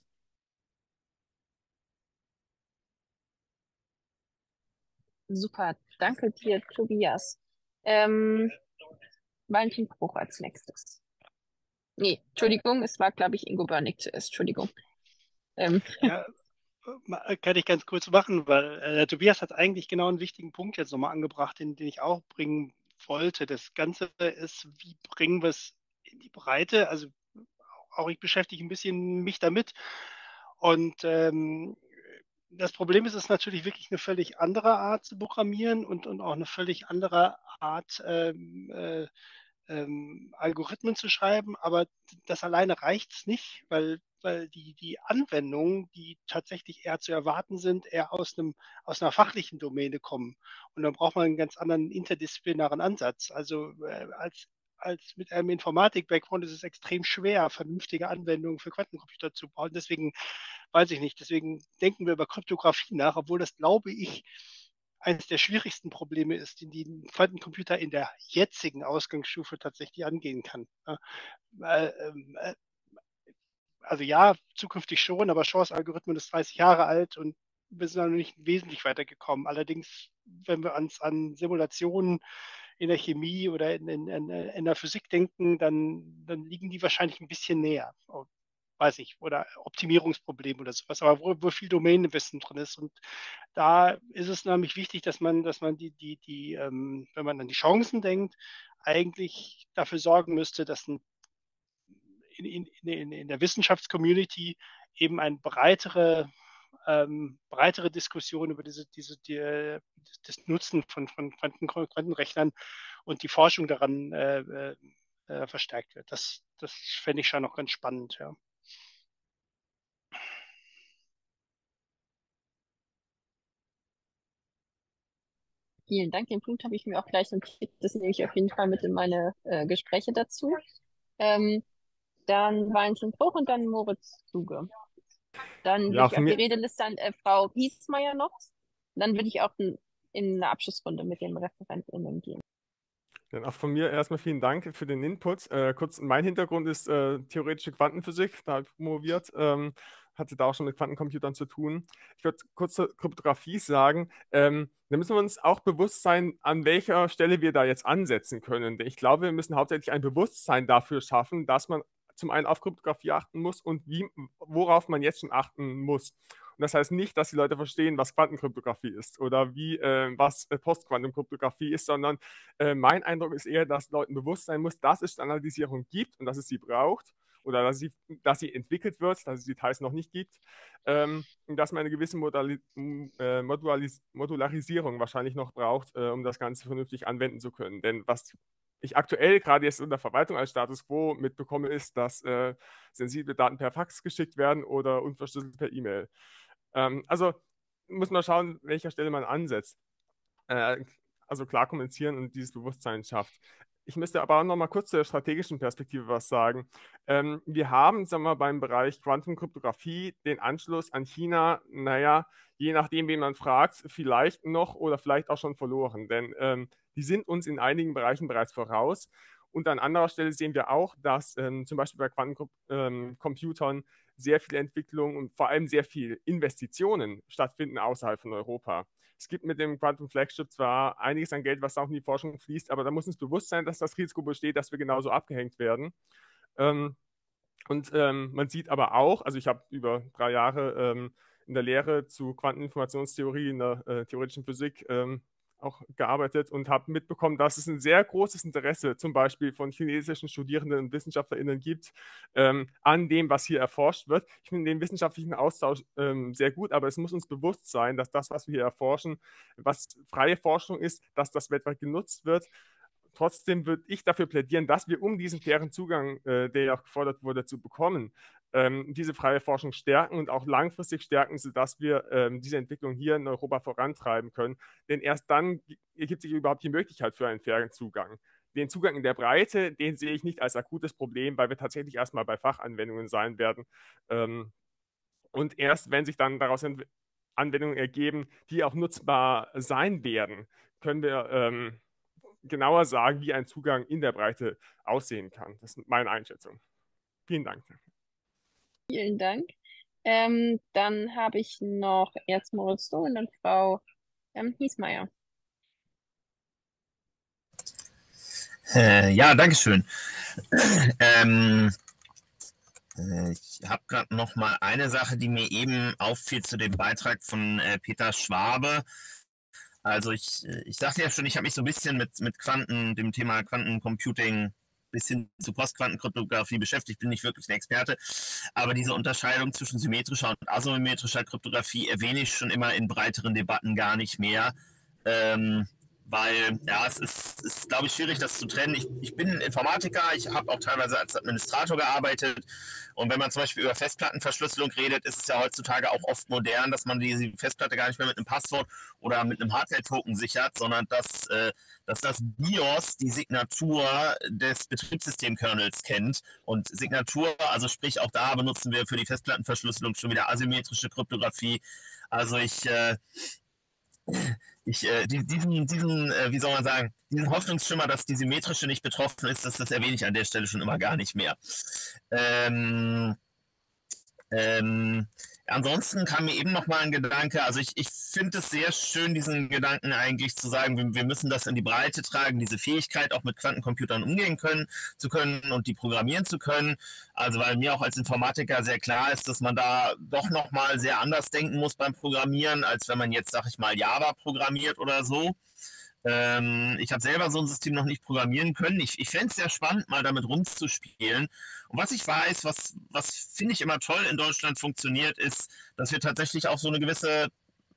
Speaker 1: Super, danke dir, Tobias. Ähm, Valentin Bruch als nächstes. Nee, Entschuldigung, es war, glaube ich, Ingo Börnig zuerst. Entschuldigung. Ähm,
Speaker 7: Ja, ma- kann ich ganz kurz machen, weil äh, Tobias hat eigentlich genau einen wichtigen Punkt jetzt nochmal angebracht, den, den ich auch bringen wollte. Das Ganze ist, wie bringen wir es in die Breite? Also auch ich beschäftige ein bisschen mich damit. Und ähm, das Problem ist, es ist natürlich wirklich eine völlig andere Art zu programmieren und, und auch eine völlig andere Art, ähm, äh, ähm, Algorithmen zu schreiben. Aber das alleine reicht es nicht, weil, weil die, die Anwendungen, die tatsächlich eher zu erwarten sind, eher aus einem, aus einer fachlichen Domäne kommen. Und dann braucht man einen ganz anderen interdisziplinären Ansatz. Also äh, als als mit einem Informatik-Background ist es extrem schwer, vernünftige Anwendungen für Quantencomputer zu bauen. Deswegen weiß ich nicht. Deswegen denken wir über Kryptographie nach, obwohl das, glaube ich, eines der schwierigsten Probleme ist, die ein Quantencomputer in der jetzigen Ausgangsstufe tatsächlich angehen kann. Ja, weil, ähm, also ja, zukünftig schon, aber Shors-Algorithmen ist dreißig Jahre alt und wir sind noch nicht wesentlich weitergekommen. Allerdings, wenn wir uns an Simulationen in der Chemie oder in, in, in der Physik denken, dann, dann liegen die wahrscheinlich ein bisschen näher. Oh, weiß ich, oder Optimierungsproblem oder sowas, aber wo, wo viel Domänenwissen drin ist. Und da ist es nämlich wichtig, dass man, dass man die, die, die, ähm, wenn man an die Chancen denkt, eigentlich dafür sorgen müsste, dass ein, in, in, in der Wissenschaftscommunity eben eine breitere, ähm, breitere Diskussion über diese, diese, die, das Nutzen von, von Quanten, Quantenrechnern und die Forschung daran äh, äh, verstärkt wird. Das, das fände ich schon noch ganz spannend, ja.
Speaker 1: Vielen Dank. Den Punkt habe ich mir auch gleich notiert. Das nehme ich auf jeden Fall mit in meine äh, Gespräche dazu. Ähm, dann Valentin Bruch und dann Moritz Zuge. Dann würde
Speaker 8: Ja,
Speaker 1: ich
Speaker 8: von
Speaker 1: auf die
Speaker 8: mir,
Speaker 1: Redeliste an äh, Frau Giesmeier noch. Dann würde ich auch in, in eine Abschlussrunde mit den ReferentInnen gehen.
Speaker 8: dann auch von mir erstmal vielen Dank für den Input. Äh, kurz, mein Hintergrund ist äh, theoretische Quantenphysik, da habe ich promoviert, ähm, hatte da auch schon mit Quantencomputern zu tun. Ich würde kurz zur Kryptographie sagen, ähm, da müssen wir uns auch bewusst sein, an welcher Stelle wir da jetzt ansetzen können. Denn ich glaube, wir müssen hauptsächlich ein Bewusstsein dafür schaffen, dass man zum einen auf Kryptographie achten muss und wie, worauf man jetzt schon achten muss. Und das heißt nicht, dass die Leute verstehen, was Quantenkryptographie ist oder wie, äh, was äh, Postquantenkryptographie ist, sondern äh, mein Eindruck ist eher, dass Leuten bewusst sein muss, dass es Standardisierung gibt und dass es sie braucht oder dass sie, dass sie entwickelt wird, dass es Details noch nicht gibt, ähm, und dass man eine gewisse Modali äh, Modularis Modularisierung wahrscheinlich noch braucht, äh, um das Ganze vernünftig anwenden zu können. Denn was ich aktuell gerade jetzt in der Verwaltung als Status Quo mitbekomme, ist, dass äh, sensible Daten per Fax geschickt werden oder unverschlüsselt per E-Mail. Ähm, also muss man schauen, welcher Stelle man ansetzt. Äh, also klar kommunizieren und dieses Bewusstsein schafft. Ich müsste aber auch noch mal kurz zur strategischen Perspektive was sagen. Ähm, wir haben, sagen wir mal, beim Bereich Quantenkryptographie den Anschluss an China, naja, je nachdem, wen man fragt, vielleicht noch oder vielleicht auch schon verloren. Denn ähm, die sind uns in einigen Bereichen bereits voraus. Und an anderer Stelle sehen wir auch, dass ähm, zum Beispiel bei Quantencomputern ähm, sehr viel Entwicklung und vor allem sehr viel Investitionen stattfinden außerhalb von Europa. Es gibt mit dem Quantum Flagship zwar einiges an Geld, was auch in die Forschung fließt, aber da muss uns bewusst sein, dass das Risiko besteht, dass wir genauso abgehängt werden. Ähm, und ähm, man sieht aber auch, also ich habe über drei Jahre ähm, in der Lehre zu Quanteninformationstheorie in der äh, theoretischen Physik ähm, auch gearbeitet und habe mitbekommen, dass es ein sehr großes Interesse zum Beispiel von chinesischen Studierenden und WissenschaftlerInnen gibt ähm, an dem, was hier erforscht wird. Ich finde den wissenschaftlichen Austausch ähm, sehr gut, aber es muss uns bewusst sein, dass das, was wir hier erforschen, was freie Forschung ist, dass das weltweit genutzt wird. Trotzdem würde ich dafür plädieren, dass wir, um diesen fairen Zugang, äh, der ja auch gefordert wurde, zu bekommen, ähm, diese freie Forschung stärken und auch langfristig stärken, sodass wir ähm, diese Entwicklung hier in Europa vorantreiben können. Denn erst dann ergibt sich überhaupt die Möglichkeit für einen fairen Zugang. Den Zugang in der Breite, den sehe ich nicht als akutes Problem, weil wir tatsächlich erstmal bei Fachanwendungen sein werden. Ähm, und erst wenn sich dann daraus Anwendungen ergeben, die auch nutzbar sein werden, können wir ähm, genauer sagen, wie ein Zugang in der Breite aussehen kann. Das ist meine Einschätzung. Vielen Dank.
Speaker 1: Vielen Dank. Ähm, dann habe ich noch erst Moritz Zuge und dann Frau ähm, Giesmeier.
Speaker 5: Äh, ja, danke schön. ähm, äh, ich habe gerade noch mal eine Sache, die mir eben auffiel zu dem Beitrag von äh, Peter Schwabe. Also ich, ich sagte ja schon, ich habe mich so ein bisschen mit, mit Quanten, dem Thema Quantencomputing bis hin zu Postquantenkryptographie beschäftigt, bin nicht wirklich ein Experte, aber diese Unterscheidung zwischen symmetrischer und asymmetrischer Kryptographie erwähne ich schon immer in breiteren Debatten gar nicht mehr, ähm, weil ja, es ist, ist glaube ich, schwierig, das zu trennen. Ich, ich bin Informatiker, ich habe auch teilweise als Administrator gearbeitet und wenn man zum Beispiel über Festplattenverschlüsselung redet, ist es ja heutzutage auch oft modern, dass man diese Festplatte gar nicht mehr mit einem Passwort oder mit einem Hardware-Token sichert, sondern dass, äh, dass das BIOS die Signatur des Betriebssystemkernels kennt. Und Signatur, also sprich auch da benutzen wir für die Festplattenverschlüsselung schon wieder asymmetrische Kryptographie. Also ich, äh, ich äh, diesen, diesen äh, wie soll man sagen, diesen Hoffnungsschimmer, dass die symmetrische nicht betroffen ist, das, das erwähne ich an der Stelle schon immer gar nicht mehr. Ähm, Ähm, ansonsten kam mir eben noch mal ein Gedanke, also ich, ich finde es sehr schön, diesen Gedanken eigentlich zu sagen, wir, wir müssen das in die Breite tragen, diese Fähigkeit auch mit Quantencomputern umgehen können, zu können und die programmieren zu können. Also weil mir auch als Informatiker sehr klar ist, dass man da doch noch mal sehr anders denken muss beim Programmieren, als wenn man jetzt, sag ich mal, Java programmiert oder so. Ähm, ich habe selber so ein System noch nicht programmieren können. Ich, ich fände es sehr spannend, mal damit rumzuspielen. Und was ich weiß, was, was finde ich immer toll in Deutschland funktioniert, ist, dass wir tatsächlich auch so eine gewisse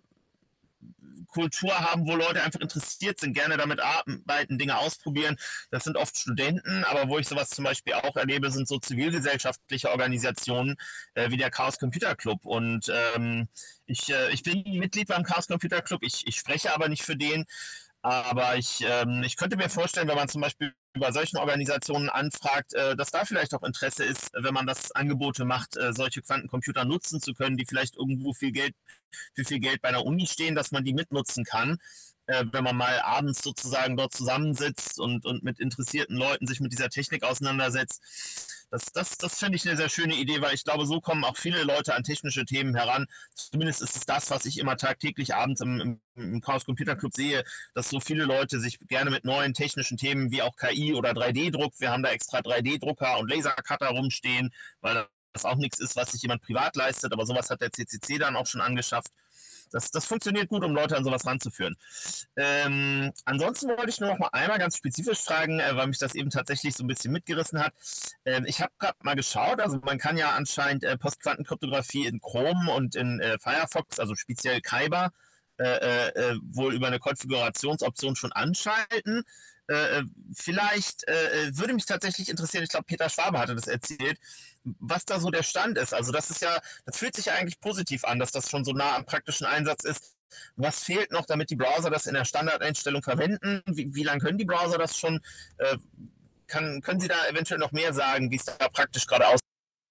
Speaker 5: Kultur haben, wo Leute einfach interessiert sind, gerne damit arbeiten, Dinge ausprobieren. Das sind oft Studenten, aber wo ich sowas zum Beispiel auch erlebe, sind so zivilgesellschaftliche Organisationen äh, wie der Chaos Computer Club. Und ähm, ich, äh, ich bin Mitglied beim Chaos Computer Club, ich, ich spreche aber nicht für den. Aber ich, ähm, ich könnte mir vorstellen, wenn man zum Beispiel bei solchen Organisationen anfragt, äh, dass da vielleicht auch Interesse ist, wenn man das Angebote macht, äh, solche Quantencomputer nutzen zu können, die vielleicht irgendwo viel Geld, für viel Geld bei der Uni stehen, dass man die mitnutzen kann, äh, wenn man mal abends sozusagen dort zusammensitzt und, und mit interessierten Leuten sich mit dieser Technik auseinandersetzt. Das, das, das finde ich eine sehr schöne Idee, weil ich glaube, so kommen auch viele Leute an technische Themen heran. Zumindest ist es das, was ich immer tagtäglich abends im, im, im Chaos Computer Club sehe, dass so viele Leute sich gerne mit neuen technischen Themen wie auch K I oder drei D Druck, wir haben da extra drei D Drucker und Lasercutter rumstehen, weil das auch nichts ist, was sich jemand privat leistet, aber sowas hat der C C C dann auch schon angeschafft. Das, das funktioniert gut, um Leute an sowas ranzuführen. Ähm, ansonsten wollte ich nur noch mal einmal ganz spezifisch fragen, äh, weil mich das eben tatsächlich so ein bisschen mitgerissen hat. Ähm, ich habe gerade mal geschaut, also man kann ja anscheinend äh, Postquantenkryptographie in Chrome und in äh, Firefox, also speziell Kyber, äh, äh, wohl über eine Konfigurationsoption schon anschalten. Äh, vielleicht äh, würde mich tatsächlich interessieren, ich glaube, Peter Schwabe hatte das erzählt, was da so der Stand ist. Also das ist ja, das fühlt sich ja eigentlich positiv an, dass das schon so nah am praktischen Einsatz ist. Was fehlt noch, damit die Browser das in der Standardeinstellung verwenden? Wie, wie lange können die Browser das schon? Äh, kann, können Sie da eventuell noch mehr sagen, wie es da praktisch gerade aussieht?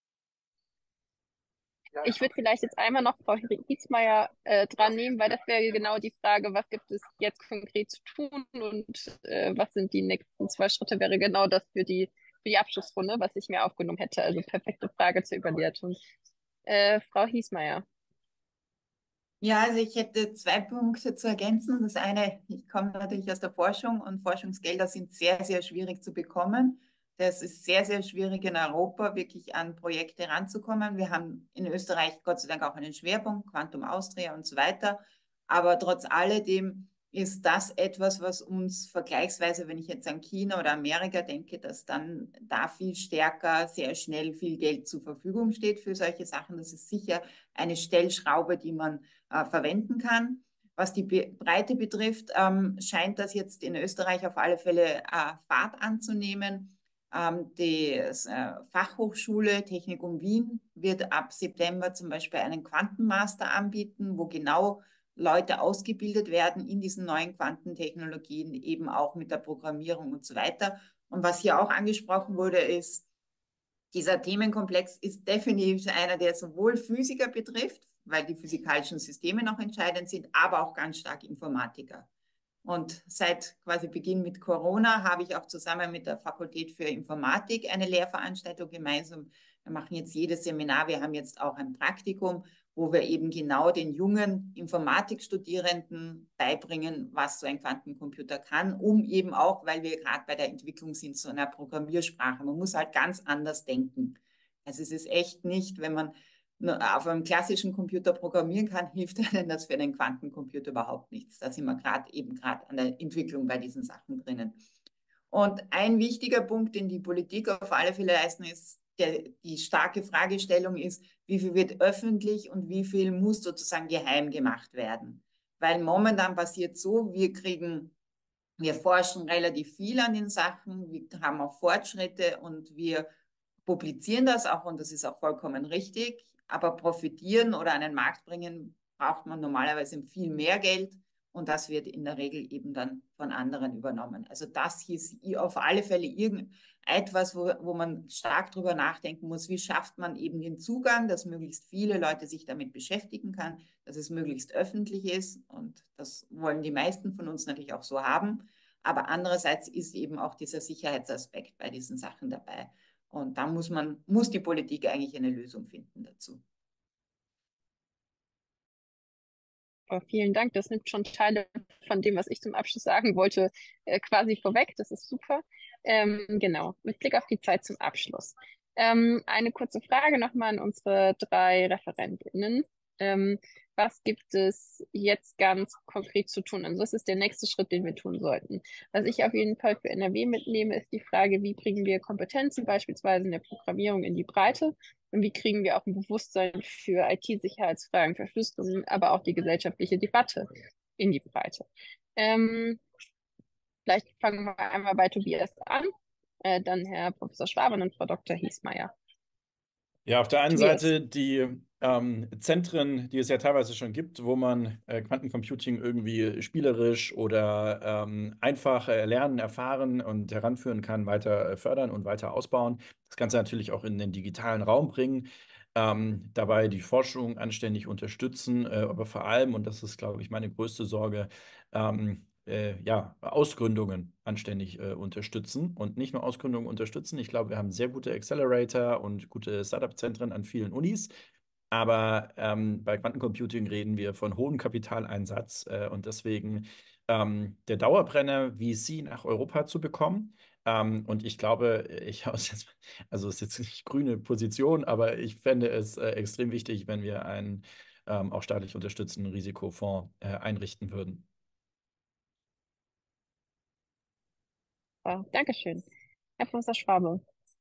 Speaker 1: Ich würde vielleicht jetzt einmal noch Frau Hiesmeier äh, dran nehmen, weil das wäre genau die Frage, was gibt es jetzt konkret zu tun und äh, was sind die nächsten zwei Schritte, wäre genau das für die, für die Abschlussrunde, was ich mir aufgenommen hätte. Also perfekte Frage zur Überleitung. Äh, Frau Hiesmeier.
Speaker 2: Ja, also ich hätte zwei Punkte zu ergänzen. Das eine, ich komme natürlich aus der Forschung und Forschungsgelder sind sehr, sehr schwierig zu bekommen. Das ist sehr, sehr schwierig in Europa wirklich an Projekte ranzukommen. Wir haben in Österreich Gott sei Dank auch einen Schwerpunkt, Quantum Austria und so weiter. Aber trotz alledem ist das etwas, was uns vergleichsweise, wenn ich jetzt an China oder Amerika denke, dass dann da viel stärker, sehr schnell viel Geld zur Verfügung steht für solche Sachen. Das ist sicher eine Stellschraube, die man äh, verwenden kann. Was die Be Breite betrifft, ähm, scheint das jetzt in Österreich auf alle Fälle äh, Fahrt anzunehmen. Ähm, die äh, Fachhochschule Technikum Wien wird ab September zum Beispiel einen Quantenmaster anbieten, wo genau Leute ausgebildet werden in diesen neuen Quantentechnologien, eben auch mit der Programmierung und so weiter. Und was hier auch angesprochen wurde, ist, dieser Themenkomplex ist definitiv einer, der sowohl Physiker betrifft, weil die physikalischen Systeme noch entscheidend sind, aber auch ganz stark Informatiker. Und seit quasi Beginn mit Corona habe ich auch zusammen mit der Fakultät für Informatik eine Lehrveranstaltung gemeinsam. Wir machen jetzt jedes Seminar, wir haben jetzt auch ein Praktikum, wo wir eben genau den jungen Informatikstudierenden beibringen, was so ein Quantencomputer kann, um eben auch, weil wir gerade bei der Entwicklung sind, so einer Programmiersprache. Man muss halt ganz anders denken. Also es ist echt nicht, wenn man auf einem klassischen Computer programmieren kann, hilft einem das für einen Quantencomputer überhaupt nichts. Da sind wir gerade eben gerade an der Entwicklung bei diesen Sachen drinnen. Und ein wichtiger Punkt, den die Politik auf alle Fälle leisten, ist, der, die starke Fragestellung ist, wie viel wird öffentlich und wie viel muss sozusagen geheim gemacht werden. Weil momentan passiert so, wir kriegen, wir forschen relativ viel an den Sachen, wir haben auch Fortschritte und wir publizieren das auch und das ist auch vollkommen richtig. Aber profitieren oder an den Markt bringen, braucht man normalerweise viel mehr Geld und das wird in der Regel eben dann von anderen übernommen. Also das hieß auf alle Fälle irgendetwas, wo, wo man stark drüber nachdenken muss, wie schafft man eben den Zugang, dass möglichst viele Leute sich damit beschäftigen können, dass es möglichst öffentlich ist und das wollen die meisten von uns natürlich auch so haben. Aber andererseits ist eben auch dieser Sicherheitsaspekt bei diesen Sachen dabei. Und da muss man, muss die Politik eigentlich eine Lösung finden dazu.
Speaker 1: Oh, vielen Dank. Das nimmt schon Teile von dem, was ich zum Abschluss sagen wollte, äh, quasi vorweg. Das ist super. Ähm, genau, mit Blick auf die Zeit zum Abschluss. Ähm, eine kurze Frage nochmal an unsere drei ReferentInnen. Ähm, was gibt es jetzt ganz konkret zu tun? Also was ist der nächste Schritt, den wir tun sollten? Was ich auf jeden Fall für N R W mitnehme, ist die Frage, wie bringen wir Kompetenzen beispielsweise in der Programmierung in die Breite? Und wie kriegen wir auch ein Bewusstsein für I T-Sicherheitsfragen, Verschlüsselung, aber auch die gesellschaftliche Debatte in die Breite? Ähm, vielleicht fangen wir einmal bei Tobias an, äh, dann Herr Professor Schwab und dann Frau Doktor Hiesmeier.
Speaker 4: Ja, auf der einen
Speaker 1: Tobias.
Speaker 4: Seite die ähm, Zentren, die es ja teilweise schon gibt, wo man äh, Quantencomputing irgendwie spielerisch oder ähm, einfach äh, lernen, erfahren und heranführen kann, weiter äh, fördern und weiter ausbauen. Das Ganze natürlich auch in den digitalen Raum bringen, ähm, dabei die Forschung anständig unterstützen, äh, aber vor allem, und das ist, glaube ich, meine größte Sorge, ähm, äh, ja, Ausgründungen anständig äh, unterstützen und nicht nur Ausgründungen unterstützen. Ich glaube, wir haben sehr gute Accelerator und gute Startup-Zentren an vielen Unis. Aber ähm, bei Quantencomputing reden wir von hohem Kapitaleinsatz äh, und deswegen ähm, der Dauerbrenner, V C nach Europa zu bekommen. Ähm, und ich glaube, ich aus jetzt, also ist jetzt nicht grüne Position, aber ich fände es äh, extrem wichtig, wenn wir einen ähm, auch staatlich unterstützten Risikofonds äh, einrichten würden.
Speaker 1: Ja, Dankeschön. Herr Professor Schwabe.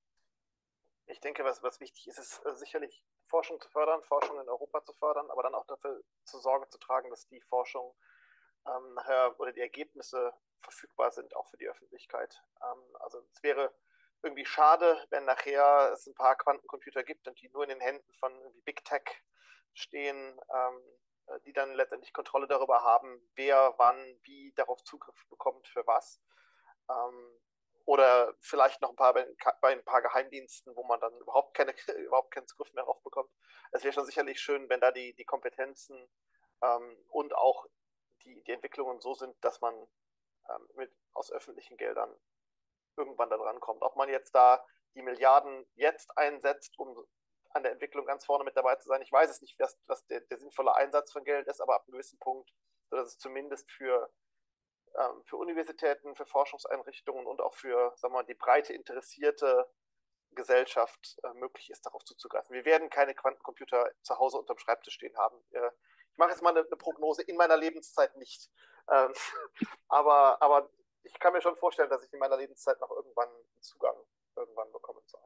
Speaker 3: Ich denke, was, was wichtig ist, ist äh, sicherlich Forschung zu fördern, Forschung in Europa zu fördern, aber dann auch dafür zu Sorge zu tragen, dass die Forschung ähm, nachher oder die Ergebnisse verfügbar sind, auch für die Öffentlichkeit. Ähm, also es wäre irgendwie schade, wenn nachher es ein paar Quantencomputer gibt und die nur in den Händen von irgendwie Big Tech stehen, ähm, die dann letztendlich Kontrolle darüber haben, wer wann wie darauf Zugriff bekommt für was. Ähm, oder vielleicht noch ein paar bei, bei ein paar Geheimdiensten, wo man dann überhaupt, keine, überhaupt keinen Zugriff mehr drauf bekommt. Es wäre schon sicherlich schön, wenn da die, die Kompetenzen ähm, und auch die, die Entwicklungen so sind, dass man ähm, mit, aus öffentlichen Geldern irgendwann da dran kommt. Ob man jetzt da die Milliarden jetzt einsetzt, um an der Entwicklung ganz vorne mit dabei zu sein, ich weiß es nicht, was, was der, der sinnvolle Einsatz von Geld ist, aber ab einem gewissen Punkt, sodass es zumindest für für Universitäten, für Forschungseinrichtungen und auch für, sagen wir mal, die breite interessierte Gesellschaft äh, möglich ist, darauf zuzugreifen. Wir werden keine Quantencomputer zu Hause unterm Schreibtisch stehen haben. Äh, ich mache jetzt mal eine, eine Prognose, in meiner Lebenszeit nicht. Ähm, aber, aber ich kann mir schon vorstellen, dass ich in meiner Lebenszeit noch irgendwann einen Zugang irgendwann bekommen soll.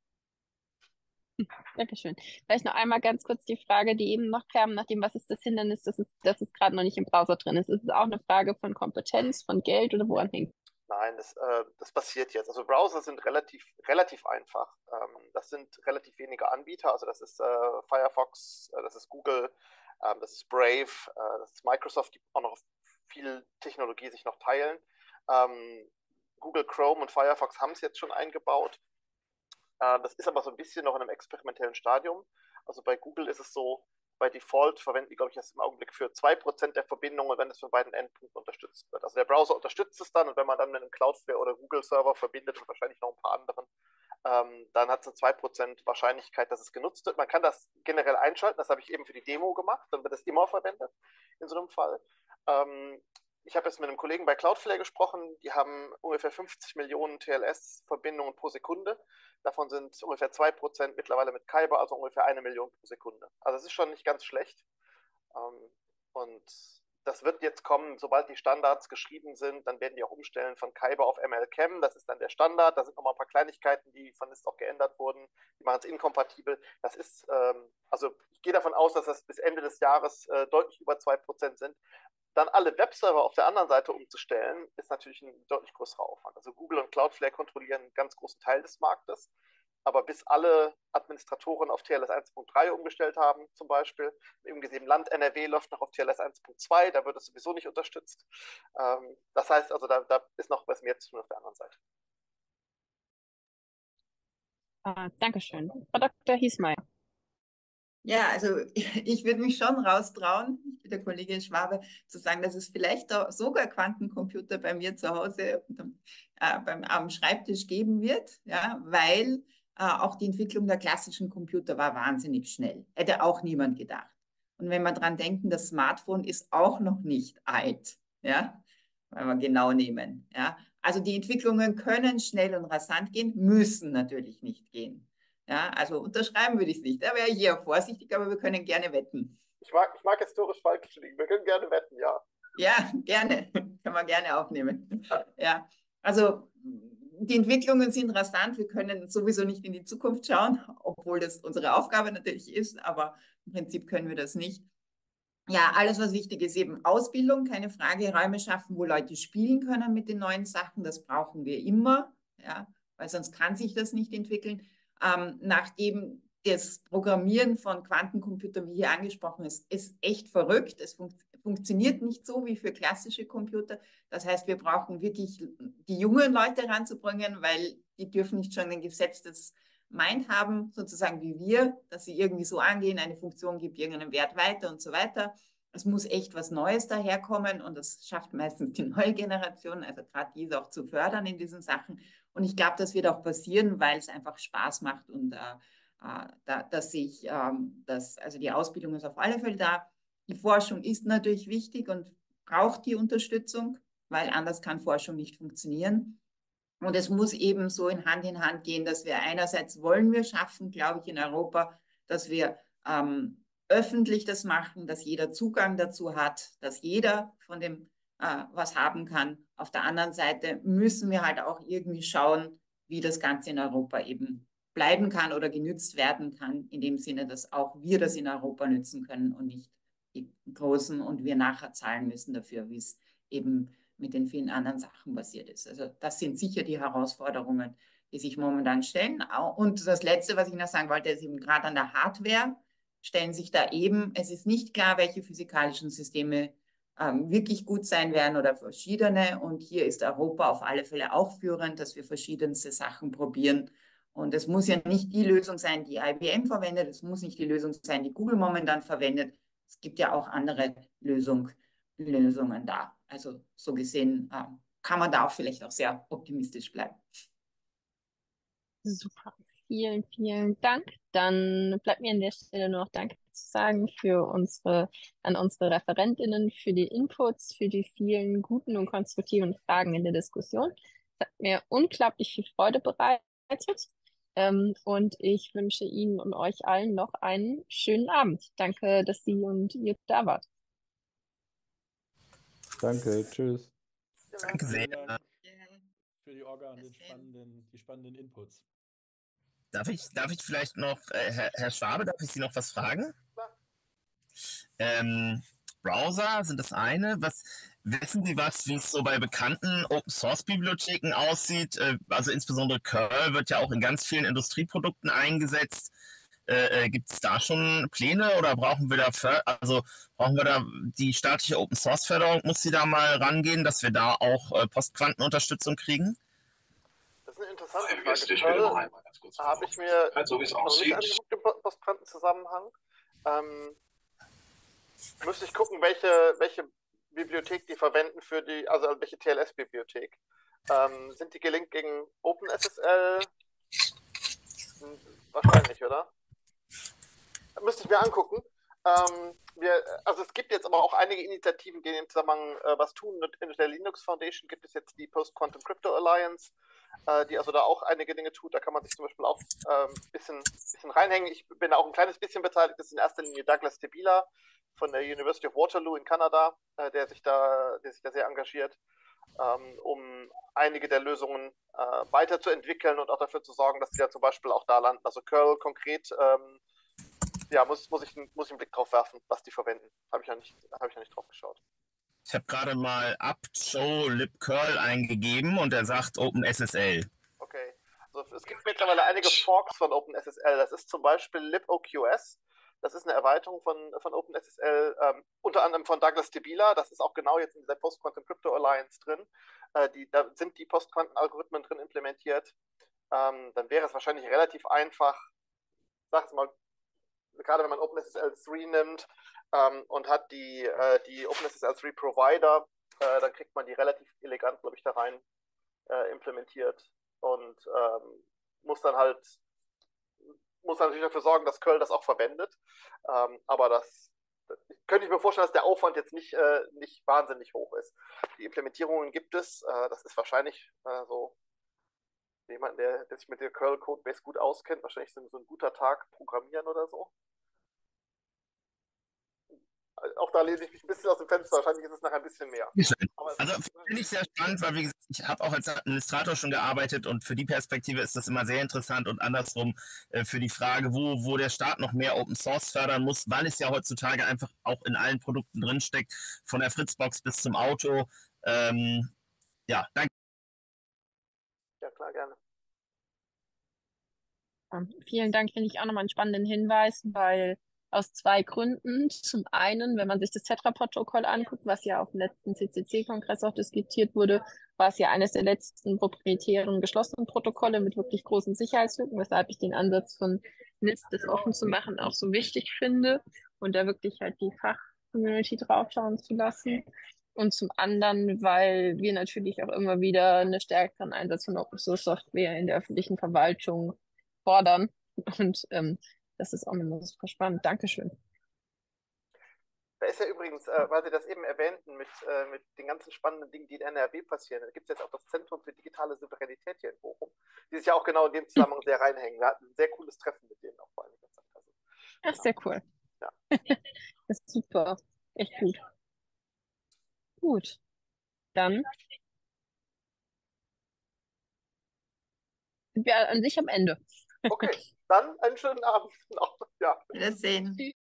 Speaker 1: Dankeschön. Vielleicht noch einmal ganz kurz die Frage, die eben noch kam, nach dem, was ist das Hindernis, dass es, dass es gerade noch nicht im Browser drin ist. Ist es auch eine Frage von Kompetenz, von Geld oder woran hängt?
Speaker 3: Nein, das, äh, das passiert jetzt. Also Browser sind relativ, relativ einfach. Ähm, das sind relativ wenige Anbieter. Also das ist äh, Firefox, äh, das ist Google, äh, das ist Brave, äh, das ist Microsoft, die auch noch viel Technologie sich noch teilen. Ähm, Google Chrome und Firefox haben es jetzt schon eingebaut. Äh, das ist aber so ein bisschen noch in einem experimentellen Stadium. Also bei Google ist es so, bei Default verwenden die, glaube ich, das im Augenblick für zwei Prozent der Verbindungen, wenn es von beiden Endpunkten unterstützt wird. Also der Browser unterstützt es dann und wenn man dann mit einem Cloudflare oder Google-Server verbindet und wahrscheinlich noch ein paar anderen, ähm, dann hat es eine zwei Prozent Wahrscheinlichkeit, dass es genutzt wird. Man kann das generell einschalten, das habe ich eben für die Demo gemacht, dann wird es immer verwendet in so einem Fall. Ähm, ich habe jetzt mit einem Kollegen bei Cloudflare gesprochen, die haben ungefähr fünfzig Millionen T L S-Verbindungen pro Sekunde. Davon sind ungefähr zwei Prozent mittlerweile mit Kyber, also ungefähr eine Million pro Sekunde. Also es ist schon nicht ganz schlecht. Und das wird jetzt kommen, sobald die Standards geschrieben sind, dann werden die auch umstellen von Kyber auf M L Chem. Das ist dann der Standard. Da sind nochmal ein paar Kleinigkeiten, die von NIST auch geändert wurden. Die machen es inkompatibel. Das ist, ähm, also ich gehe davon aus, dass das bis Ende des Jahres äh, deutlich über zwei Prozent sind. Dann alle Webserver auf der anderen Seite umzustellen, ist natürlich ein deutlich größerer Aufwand. Also Google und Cloudflare kontrollieren einen ganz großen Teil des Marktes. Aber bis alle Administratoren auf T L S eins Punkt drei umgestellt haben, zum Beispiel, eben gesehen, Land N R W läuft noch auf T L S eins Punkt zwei, da wird es sowieso nicht unterstützt. Ähm, das heißt also, da, da ist noch was mehr zu tun auf der anderen Seite.
Speaker 1: Ah, Dankeschön. Frau Doktor Hiesmeier.
Speaker 2: Ja, also ich würde mich schon raustrauen, ich bin der Kollegin Schwabe, zu sagen, dass es vielleicht auch sogar Quantencomputer bei mir zu Hause unterm, äh, beim, am Schreibtisch geben wird, ja, weil Äh, auch die Entwicklung der klassischen Computer war wahnsinnig schnell. Hätte auch niemand gedacht. Und wenn wir dran denken, das Smartphone ist auch noch nicht alt, ja, wenn wir genau nehmen. Ja. Also die Entwicklungen können schnell und rasant gehen, müssen natürlich nicht gehen. Ja, also unterschreiben würde ich es nicht. Da wäre ich eher vorsichtig, aber wir können gerne wetten.
Speaker 3: Ich mag, ich mag historisch falsch liegen. Wir können gerne wetten, ja.
Speaker 2: Ja, gerne. Können wir gerne aufnehmen. Ja, also die Entwicklungen sind rasant. Wir können sowieso nicht in die Zukunft schauen, obwohl das unsere Aufgabe natürlich ist, aber im Prinzip können wir das nicht. Ja, alles, was wichtig ist, eben Ausbildung, keine Frage, Räume schaffen, wo Leute spielen können mit den neuen Sachen, das brauchen wir immer, ja, weil sonst kann sich das nicht entwickeln. Ähm, nachdem das Programmieren von Quantencomputern, wie hier angesprochen ist, ist echt verrückt. Es fun funktioniert nicht so wie für klassische Computer. Das heißt, wir brauchen wirklich die jungen Leute ranzubringen, weil die dürfen nicht schon ein gesetztes Mind haben, sozusagen wie wir, dass sie irgendwie so angehen, eine Funktion gibt irgendeinen Wert weiter und so weiter. Es muss echt was Neues daherkommen und das schafft meistens die neue Generation, also gerade die auch zu fördern in diesen Sachen. Und ich glaube, das wird auch passieren, weil es einfach Spaß macht und äh, da, dass ich, ähm, dass, also die Ausbildung ist auf alle Fälle da. Die Forschung ist natürlich wichtig und braucht die Unterstützung, weil anders kann Forschung nicht funktionieren. Und es muss eben so in Hand in Hand gehen, dass wir einerseits wollen wir schaffen, glaube ich, in Europa, dass wir ähm, öffentlich das machen, dass jeder Zugang dazu hat, dass jeder von dem äh, was haben kann. Auf der anderen Seite müssen wir halt auch irgendwie schauen, wie das Ganze in Europa eben bleiben kann oder genützt werden kann, in dem Sinne, dass auch wir das in Europa nützen können und nicht die Großen und wir nachher zahlen müssen dafür, wie es eben mit den vielen anderen Sachen passiert ist. Also das sind sicher die Herausforderungen, die sich momentan stellen. Und das Letzte, was ich noch sagen wollte, ist eben gerade an der Hardware, stellen sich da eben, es ist nicht klar, welche physikalischen Systeme ähm, wirklich gut sein werden oder verschiedene. Und hier ist Europa auf alle Fälle auch führend, dass wir verschiedenste Sachen probieren. Und es muss ja nicht die Lösung sein, die I B M verwendet, es muss nicht die Lösung sein, die Google momentan verwendet. Es gibt ja auch andere Lösung, Lösungen da. Also so gesehen äh, kann man da auch vielleicht auch sehr optimistisch bleiben.
Speaker 1: Super. Vielen, vielen Dank. Dann bleibt mir an der Stelle nur noch Danke zu sagen für unsere, an unsere Referentinnen, für die Inputs, für die vielen guten und konstruktiven Fragen in der Diskussion. Es hat mir unglaublich viel Freude bereitet. Ähm, und ich wünsche Ihnen und euch allen noch einen schönen Abend. Danke, dass Sie und ihr da wart.
Speaker 6: Danke, tschüss.
Speaker 5: Danke sehr.
Speaker 4: Vielen Dank für die Orga und den spannenden, die spannenden Inputs.
Speaker 5: Darf ich, darf ich vielleicht noch, äh, Herr, Herr Schwabe, darf ich Sie noch was fragen? Ähm, Browser sind das eine. Was wissen Sie was, wie es so bei bekannten Open Source Bibliotheken aussieht? Äh, also insbesondere Curl wird ja auch in ganz vielen Industrieprodukten eingesetzt. Äh, äh, gibt es da schon Pläne oder brauchen wir da, also brauchen wir da die staatliche Open Source Förderung, muss sie da mal rangehen, dass wir da auch äh, Postquantenunterstützung kriegen?
Speaker 3: Das ist eine interessante Frage. Curl habe ich mir noch nicht angeguckt im Postquantenzusammenhang. Ähm, müsste ich gucken, welche, welche Bibliothek die verwenden für die, also welche T L S-Bibliothek. Ähm, sind die gelinkt gegen OpenSSL? Hm, wahrscheinlich, oder? Müsste ich mir angucken. Ähm, wir, also es gibt jetzt aber auch einige Initiativen, die in dem Zusammenhang äh, was tun. In der Linux Foundation gibt es jetzt die Post-Quantum Crypto Alliance, äh, die also da auch einige Dinge tut. Da kann man sich zum Beispiel auch ein ähm, bisschen, bisschen reinhängen. Ich bin da auch ein kleines bisschen beteiligt. Das ist in erster Linie Douglas Tebila von der University of Waterloo in Kanada, äh, der sich da, der sich da sehr engagiert, ähm, um einige der Lösungen äh, weiterzuentwickeln und auch dafür zu sorgen, dass die da zum Beispiel auch da landen. Also Curl konkret, ähm, ja, muss, muss, ich, muss ich einen Blick drauf werfen, was die verwenden. Habe ich ja nicht, habe ich ja nicht drauf geschaut.
Speaker 5: Ich habe gerade mal apt-show libcurl eingegeben und er sagt OpenSSL.
Speaker 3: Okay, also es gibt mittlerweile einige Forks von OpenSSL. Das ist zum Beispiel liboqs. Das ist eine Erweiterung von, von OpenSSL, ähm, unter anderem von Douglas Tebila. Das ist auch genau jetzt in dieser Post-Quantum Crypto Alliance drin. Äh, die, da sind die Postquanten-Algorithmen drin implementiert. Ähm, dann wäre es wahrscheinlich relativ einfach, sag es mal, gerade wenn man OpenSSL drei nimmt ähm, und hat die, äh, die OpenSSL drei Provider, äh, dann kriegt man die relativ elegant, glaube ich, da rein äh, implementiert und ähm, muss dann halt muss natürlich dafür sorgen, dass Curl das auch verwendet. Ähm, aber das, das könnte ich mir vorstellen, dass der Aufwand jetzt nicht, äh, nicht wahnsinnig hoch ist. Die Implementierungen gibt es. Äh, das ist wahrscheinlich äh, so jemand, der, der sich mit der Curl-Codebase gut auskennt. Wahrscheinlich so ein guter Tag programmieren oder so. Auch da lese ich mich ein bisschen aus dem Fenster. Wahrscheinlich ist es nachher ein bisschen mehr.
Speaker 5: Also finde ich sehr spannend, weil wie gesagt, ich habe auch als Administrator schon gearbeitet und für die Perspektive ist das immer sehr interessant und andersrum äh, für die Frage, wo, wo der Staat noch mehr Open Source fördern muss, weil es ja heutzutage einfach auch in allen Produkten drinsteckt, von der Fritzbox bis zum Auto. Ähm, ja, danke.
Speaker 3: Ja, klar, gerne.
Speaker 1: Ja, vielen Dank, finde ich auch nochmal einen spannenden Hinweis, weil aus zwei Gründen. Zum einen, wenn man sich das Tetra-Protokoll anguckt, was ja auf dem letzten C C C-Kongress auch diskutiert wurde, war es ja eines der letzten proprietären geschlossenen Protokolle mit wirklich großen Sicherheitslücken, weshalb ich den Ansatz von N I S T, das offen zu machen, auch so wichtig finde und da wirklich halt die Fachcommunity draufschauen zu lassen. Und zum anderen, weil wir natürlich auch immer wieder einen stärkeren Einsatz von Open Source Software in der öffentlichen Verwaltung fordern. Und ähm, das ist auch immer super spannend. Dankeschön.
Speaker 3: Da ist ja übrigens, äh, weil Sie das eben erwähnten, mit, äh, mit den ganzen spannenden Dingen, die in N R W passieren, da gibt es jetzt auch das Zentrum für digitale Souveränität hier in Bochum, die sich ja auch genau in dem Zusammenhang sehr reinhängen. Wir hatten ein sehr cooles Treffen mit denen auch vor einiger Zeit. Also,
Speaker 1: Ach,
Speaker 3: genau.
Speaker 1: sehr cool.
Speaker 3: Ja.
Speaker 1: Das ist super. Echt gut. Gut. Dann sind wir an sich am Ende.
Speaker 3: Okay, dann einen schönen Abend noch. Ja.
Speaker 2: Wiedersehen.